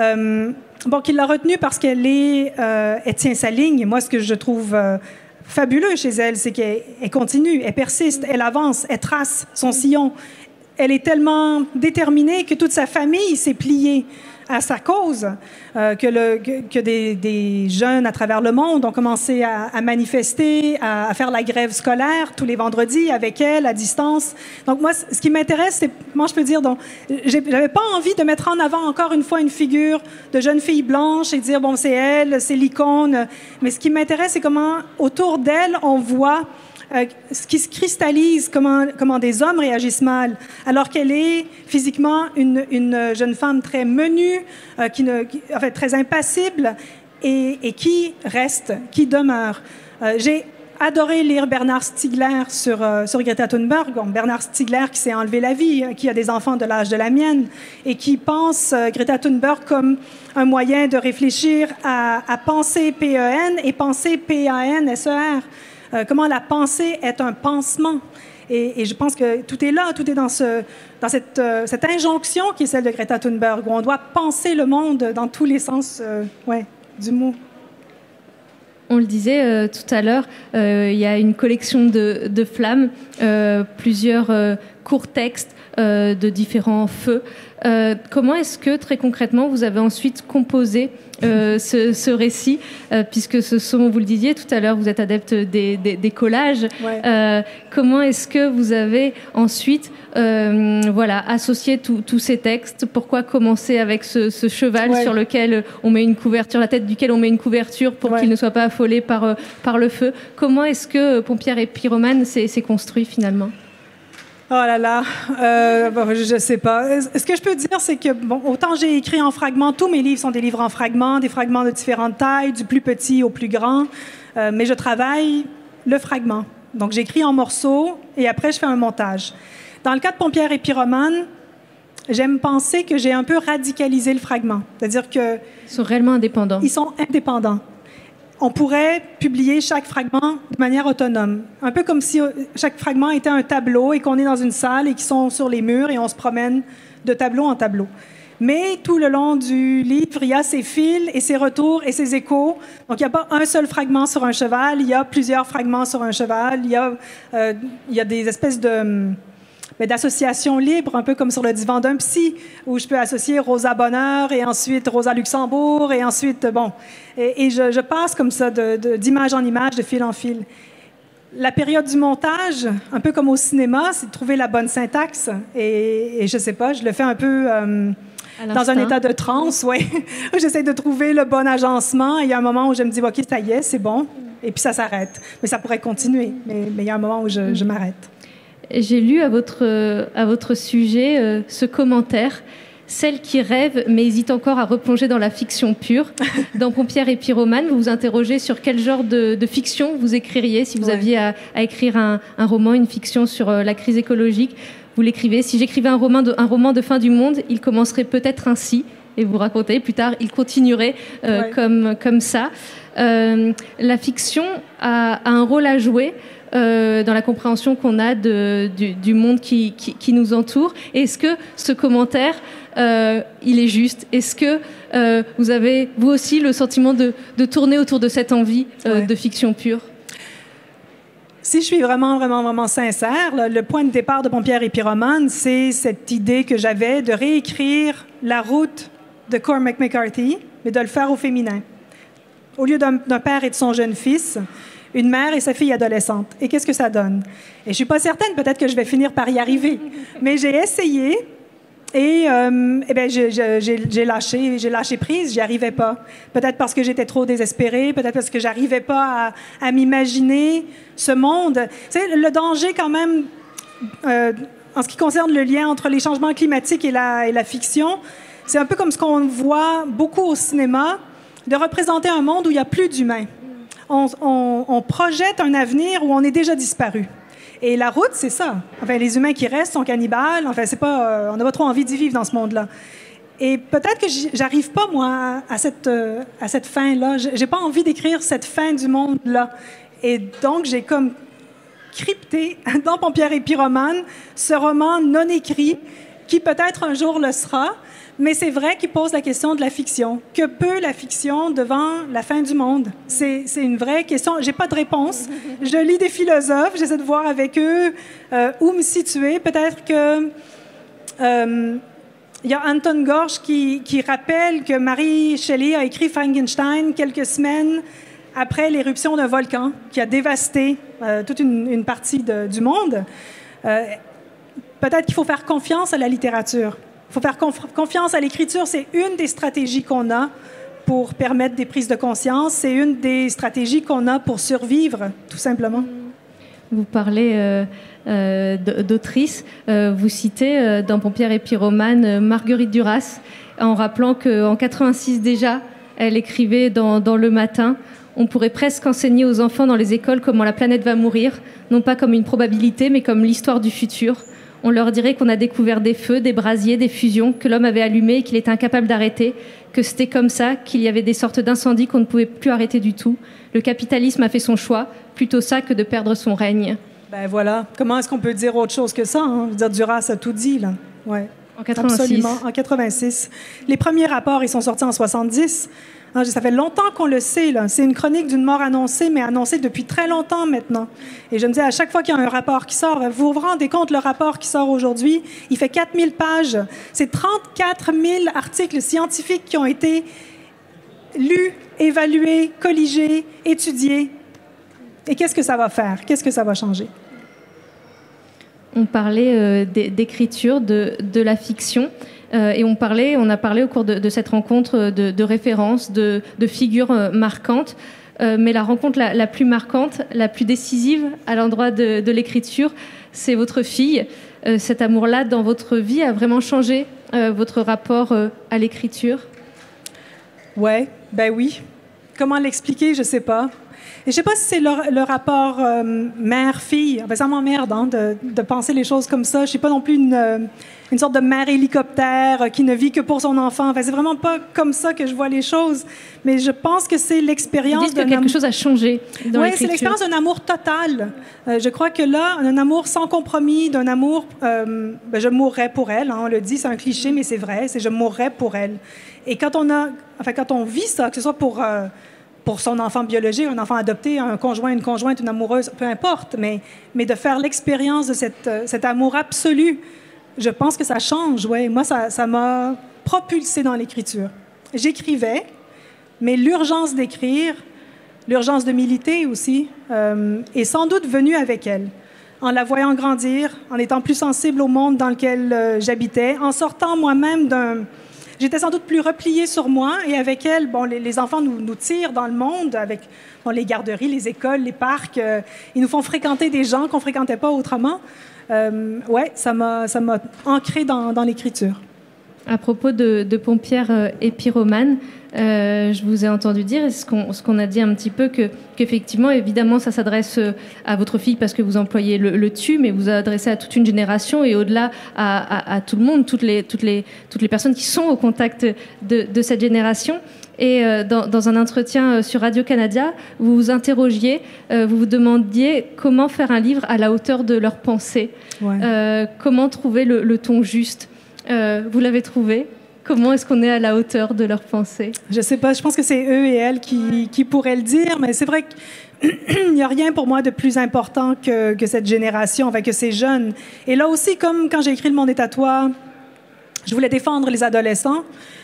Qui l'a retenue parce elle tient sa ligne. Moi, ce que je trouve fabuleux chez elle, c'est qu'elle continue, elle persiste, elle avance, elle trace son sillon. Elle est tellement déterminée que toute sa famille s'est pliée à sa cause, que des jeunes à travers le monde ont commencé à manifester, à faire la grève scolaire tous les vendredis avec elle, à distance. Donc moi, ce qui m'intéresse, c'est, comment je peux dire, donc, j'avais pas envie de mettre en avant encore une fois une figure de jeune fille blanche et dire, bon, c'est elle, c'est l'icône. Mais ce qui m'intéresse, c'est comment, autour d'elle, on voit ce qui se cristallise, comment des hommes réagissent mal, alors qu'elle est physiquement une jeune femme très menue, très impassible, et qui reste, qui demeure. J'ai adoré lire Bernard Stiegler sur Greta Thunberg. Bon, Bernard Stiegler qui s'est enlevé la vie, qui a des enfants de l'âge de la mienne, et qui pense Greta Thunberg comme un moyen de réfléchir à penser PEN et penser PANSER. Comment la pensée est un pansement. Et je pense que tout est là, tout est dans cette injonction qui est celle de Greta Thunberg, où on doit penser le monde dans tous les sens du mot. On le disait tout à l'heure, il y a une collection de flammes, plusieurs courts textes de différents feux. Comment est-ce que, très concrètement, vous avez ensuite composé ce récit, puisque ce sont, vous le disiez tout à l'heure, vous êtes adepte des collages. Comment est-ce que vous avez ensuite associé tous ces textes? Pourquoi commencer avec ce cheval sur lequel on met une couverture, la tête duquel on met une couverture pour qu'il ne soit pas affolé par le feu? Comment est-ce que Pompière et Pyromane s'est construit finalement? Oh là là, je ne sais pas. Ce que je peux dire, c'est que, autant j'ai écrit en fragments, tous mes livres sont des livres en fragments, des fragments de différentes tailles, du plus petit au plus grand, mais je travaille le fragment. Donc, j'écris en morceaux et après, je fais un montage. Dans le cas de Pompière et Pyromane, j'aime penser que j'ai un peu radicalisé le fragment. C'est-à-dire que... Ils sont réellement indépendants. Ils sont indépendants. On pourrait publier chaque fragment de manière autonome. Un peu comme si chaque fragment était un tableau et qu'on est dans une salle et qu'ils sont sur les murs et on se promène de tableau en tableau. Mais tout le long du livre, il y a ses fils et ses retours et ses échos. Donc, il n'y a pas un seul fragment sur un cheval, il y a plusieurs fragments sur un cheval. Il y a des espèces d'associations libres, un peu comme sur le divan d'un psy, où je peux associer Rosa Bonheur et ensuite Rosa Luxembourg et ensuite, et je passe comme ça d'image en image, de fil en fil. La période du montage, un peu comme au cinéma, c'est de trouver la bonne syntaxe et je sais pas, je le fais un peu dans un état de transe, où j'essaie de trouver le bon agencement et il y a un moment où je me dis, OK, ça y est, c'est bon, et puis ça s'arrête. Mais ça pourrait continuer, mais il y a un moment où je m'arrête. J'ai lu à votre sujet ce commentaire. Celle qui rêve mais hésite encore à replonger dans la fiction pure. Dans Pompière et Pyromane, vous vous interrogez sur quel genre de fiction vous écririez si vous aviez à écrire un roman, une fiction sur la crise écologique. Vous l'écrivez. Si j'écrivais un roman de fin du monde, il commencerait peut-être ainsi. Et vous racontez, plus tard, il continuerait comme ça. La fiction a un rôle à jouer dans la compréhension qu'on a du monde qui nous entoure. Est-ce que ce commentaire, il est juste? Est-ce que vous avez, vous aussi, le sentiment de tourner autour de cette envie de fiction pure? Si je suis vraiment, vraiment, vraiment sincère, le point de départ de Pompière et Pyromane, c'est cette idée que j'avais de réécrire la route de Cormac McCarthy, mais de le faire au féminin. Au lieu d'un père et de son jeune fils, une mère et sa fille adolescente. Et qu'est-ce que ça donne? Et je suis pas certaine, peut-être que je vais finir par y arriver. Mais j'ai essayé et j'ai lâché prise, j'y arrivais pas. Peut-être parce que j'étais trop désespérée, peut-être parce que j'arrivais pas à m'imaginer ce monde. Tu sais, le danger quand même, en ce qui concerne le lien entre les changements climatiques et la fiction, c'est un peu comme ce qu'on voit beaucoup au cinéma, de représenter un monde où il n'y a plus d'humains. On projette un avenir où on est déjà disparu. Et la route, c'est ça. Enfin, les humains qui restent sont cannibales. Enfin, c'est pas, on n'a pas trop envie d'y vivre dans ce monde-là. Et peut-être que j'arrive pas, moi, à cette fin-là. J'ai pas envie d'écrire cette fin du monde-là. Et donc, j'ai comme crypté dans Pompière et Pyromane ce roman non écrit qui peut-être un jour le sera. Mais c'est vrai qu'il pose la question de la fiction. Que peut la fiction devant la fin du monde? C'est une vraie question. J'ai pas de réponse. Je lis des philosophes, j'essaie de voir avec eux où me situer. Peut-être que il y a Anton Gorge qui rappelle que Mary Shelley a écrit Frankenstein quelques semaines après l'éruption d'un volcan qui a dévasté toute une partie du monde. Peut-être qu'il faut faire confiance à la littérature. Il faut faire confiance à l'écriture. C'est une des stratégies qu'on a pour permettre des prises de conscience. C'est une des stratégies qu'on a pour survivre, tout simplement. Vous parlez d'autrice. Vous citez dans Pompière et Pyromane Marguerite Duras, en rappelant qu'en 86 déjà, elle écrivait dans Le Matin « On pourrait presque enseigner aux enfants dans les écoles comment la planète va mourir, non pas comme une probabilité, mais comme l'histoire du futur. On leur dirait qu'on a découvert des feux, des brasiers, des fusions, que l'homme avait allumés et qu'il était incapable d'arrêter, que c'était comme ça, qu'il y avait des sortes d'incendies qu'on ne pouvait plus arrêter du tout. Le capitalisme a fait son choix, plutôt ça que de perdre son règne. » Ben voilà. Comment est-ce qu'on peut dire autre chose que ça? Hein? Je veux dire, Duras a tout dit, là. Ouais. En 86. Absolument, en 86. Les premiers rapports, ils sont sortis en 70. Hein, ça fait longtemps qu'on le sait, là. C'est une chronique d'une mort annoncée, mais annoncée depuis très longtemps maintenant. Et je me dis, à chaque fois qu'il y a un rapport qui sort, vous vous rendez compte, le rapport qui sort aujourd'hui, il fait 4000 pages. C'est 34 000 articles scientifiques qui ont été lus, évalués, colligés, étudiés. Et qu'est-ce que ça va faire? Qu'est-ce que ça va changer? On parlait d'écriture, de la fiction. Et on a parlé au cours de cette rencontre de références, de figures marquantes. Mais la rencontre la plus marquante, la plus décisive à l'endroit de l'écriture, c'est votre fille. Cet amour-là dans votre vie a vraiment changé votre rapport à l'écriture? Ouais, ben oui. Comment l'expliquer? Je sais pas. Et je sais pas si c'est le rapport mère-fille. Enfin, ça m'emmerde de penser les choses comme ça. Je suis pas non plus une sorte de mère hélicoptère qui ne vit que pour son enfant. Enfin, c'est vraiment pas comme ça que je vois les choses. Mais je pense que c'est l'expérience. Vous dites que quelque chose a changé dans l'écriture. Oui, c'est l'expérience d'un amour total. Je crois que là, un amour sans compromis, d'un amour, je mourrais pour elle. Hein, on le dit, c'est un cliché, mais c'est vrai. C'est je mourrais pour elle. Et quand on vit ça, que ce soit pour son enfant biologique, un enfant adopté, un conjoint, une conjointe, une amoureuse, peu importe, mais de faire l'expérience de cet amour absolu, je pense que ça change, ouais. Moi, ça m'a propulsée dans l'écriture. J'écrivais, mais l'urgence d'écrire, l'urgence de militer aussi, est sans doute venue avec elle. En la voyant grandir, en étant plus sensible au monde dans lequel j'habitais, en sortant moi-même J'étais sans doute plus repliée sur moi et avec elle, bon, les enfants nous tirent dans le monde avec les garderies, les écoles, les parcs. Ils nous font fréquenter des gens qu'on ne fréquentait pas autrement. Ouais, ça m'a ancré dans l'écriture. À propos de Pompière et Pyromane, je vous ai entendu dire, ce qu'on a dit un petit peu, qu'effectivement, évidemment, ça s'adresse à votre fille parce que vous employez le tu, mais vous adressez à toute une génération et au-delà à tout le monde, toutes les personnes qui sont au contact de cette génération. Et dans un entretien sur Radio-Canada, vous vous interrogiez, vous vous demandiez comment faire un livre à la hauteur de leurs pensées, ouais. Comment trouver le ton juste. Vous l'avez trouvé? Comment est-ce qu'on est à la hauteur de leurs pensées? Je sais pas, je pense que c'est eux et elles qui pourraient le dire, mais c'est vrai qu'il n'y a rien pour moi de plus important que cette génération, enfin que ces jeunes. Et là aussi, comme quand j'ai écrit Le monde est à toi, je voulais défendre les adolescents.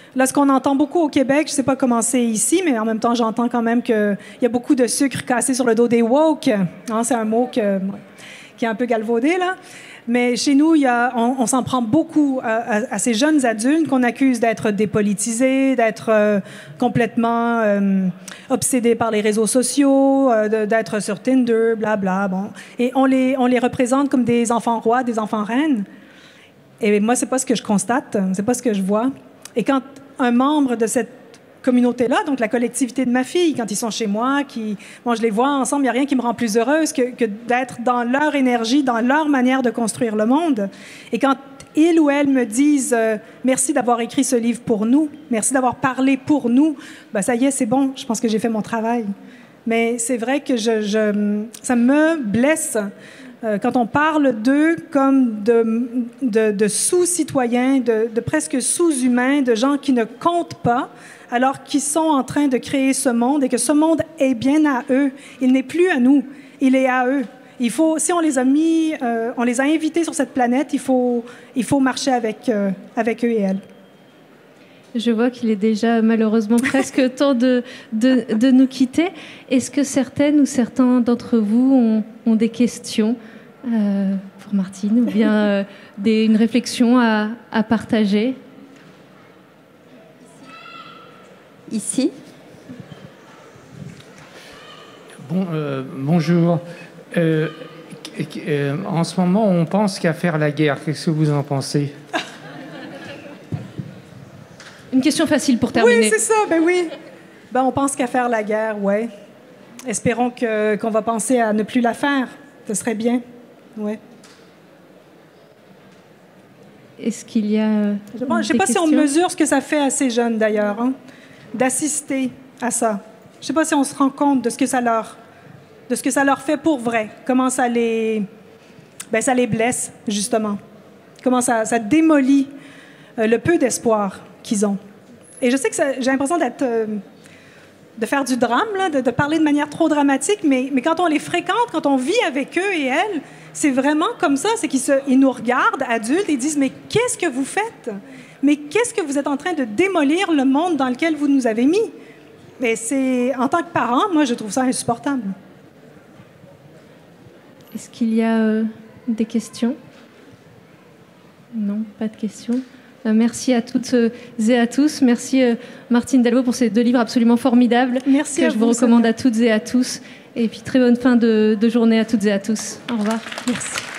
Là, ce qu'on entend beaucoup au Québec, je ne sais pas comment c'est ici, mais en même temps, j'entends quand même qu'il y a beaucoup de sucre cassé sur le dos des woke. Hein, c'est un mot qui est un peu galvaudé, là. Mais chez nous, on s'en prend beaucoup à ces jeunes adultes qu'on accuse d'être dépolitisés, d'être complètement obsédés par les réseaux sociaux, d'être sur Tinder, blabla. Bon. Et on les représente comme des enfants rois, des enfants reines. Et moi, c'est pas ce que je constate, c'est pas ce que je vois. Et quand un membre de cette communauté-là, donc la collectivité de ma fille, quand ils sont chez moi, je les vois ensemble, il n'y a rien qui me rend plus heureuse que d'être dans leur énergie, dans leur manière de construire le monde. Et quand ils ou elles me disent merci d'avoir écrit ce livre pour nous, merci d'avoir parlé pour nous, ben ça y est, c'est bon, je pense que j'ai fait mon travail. Mais c'est vrai que ça me blesse quand on parle d'eux comme de sous-citoyens, de presque sous-humains, de gens qui ne comptent pas, alors qu'ils sont en train de créer ce monde et que ce monde est bien à eux. Il n'est plus à nous, il est à eux. Si on les a on les a invités sur cette planète, il faut marcher avec eux et elles. Je vois qu'il est déjà malheureusement presque temps de nous quitter. Est-ce que certaines ou certains d'entre vous ont des questions pour Martine ou bien une réflexion à partager? Ici. Bonjour. En ce moment, on pense qu'à faire la guerre. Qu'est-ce que vous en pensez? Une question facile pour terminer. Oui, c'est ça, ben oui. Ben, on pense qu'à faire la guerre, ouais. Espérons qu'on va penser à ne plus la faire. Ce serait bien, ouais. Est-ce qu'il y a je ne sais pas si on mesure ce que ça fait à ces jeunes, d'ailleurs, hein, d'assister à ça. Je ne sais pas si on se rend compte de ce que ça leur fait pour vrai. Comment ça les blesse, justement. Comment ça démolit le peu d'espoir qu'ils ont. Et je sais que j'ai l'impression de faire du drame, là, de parler de manière trop dramatique, mais quand on les fréquente, quand on vit avec eux et elles, c'est vraiment comme ça. C'est qu'ils nous regardent, adultes, et disent « Mais qu'est-ce que vous faites? Mais qu'est-ce que vous êtes en train de démolir le monde dans lequel vous nous avez mis? » Mais en tant que parent, moi, je trouve ça insupportable. Est-ce qu'il y a des questions? Non, pas de questions. Merci à toutes et à tous. Merci Martine Delvaux pour ces 2 livres absolument formidables. Merci que je vous recommande à toutes et à tous. Et puis très bonne fin de journée à toutes et à tous. Au revoir. Merci.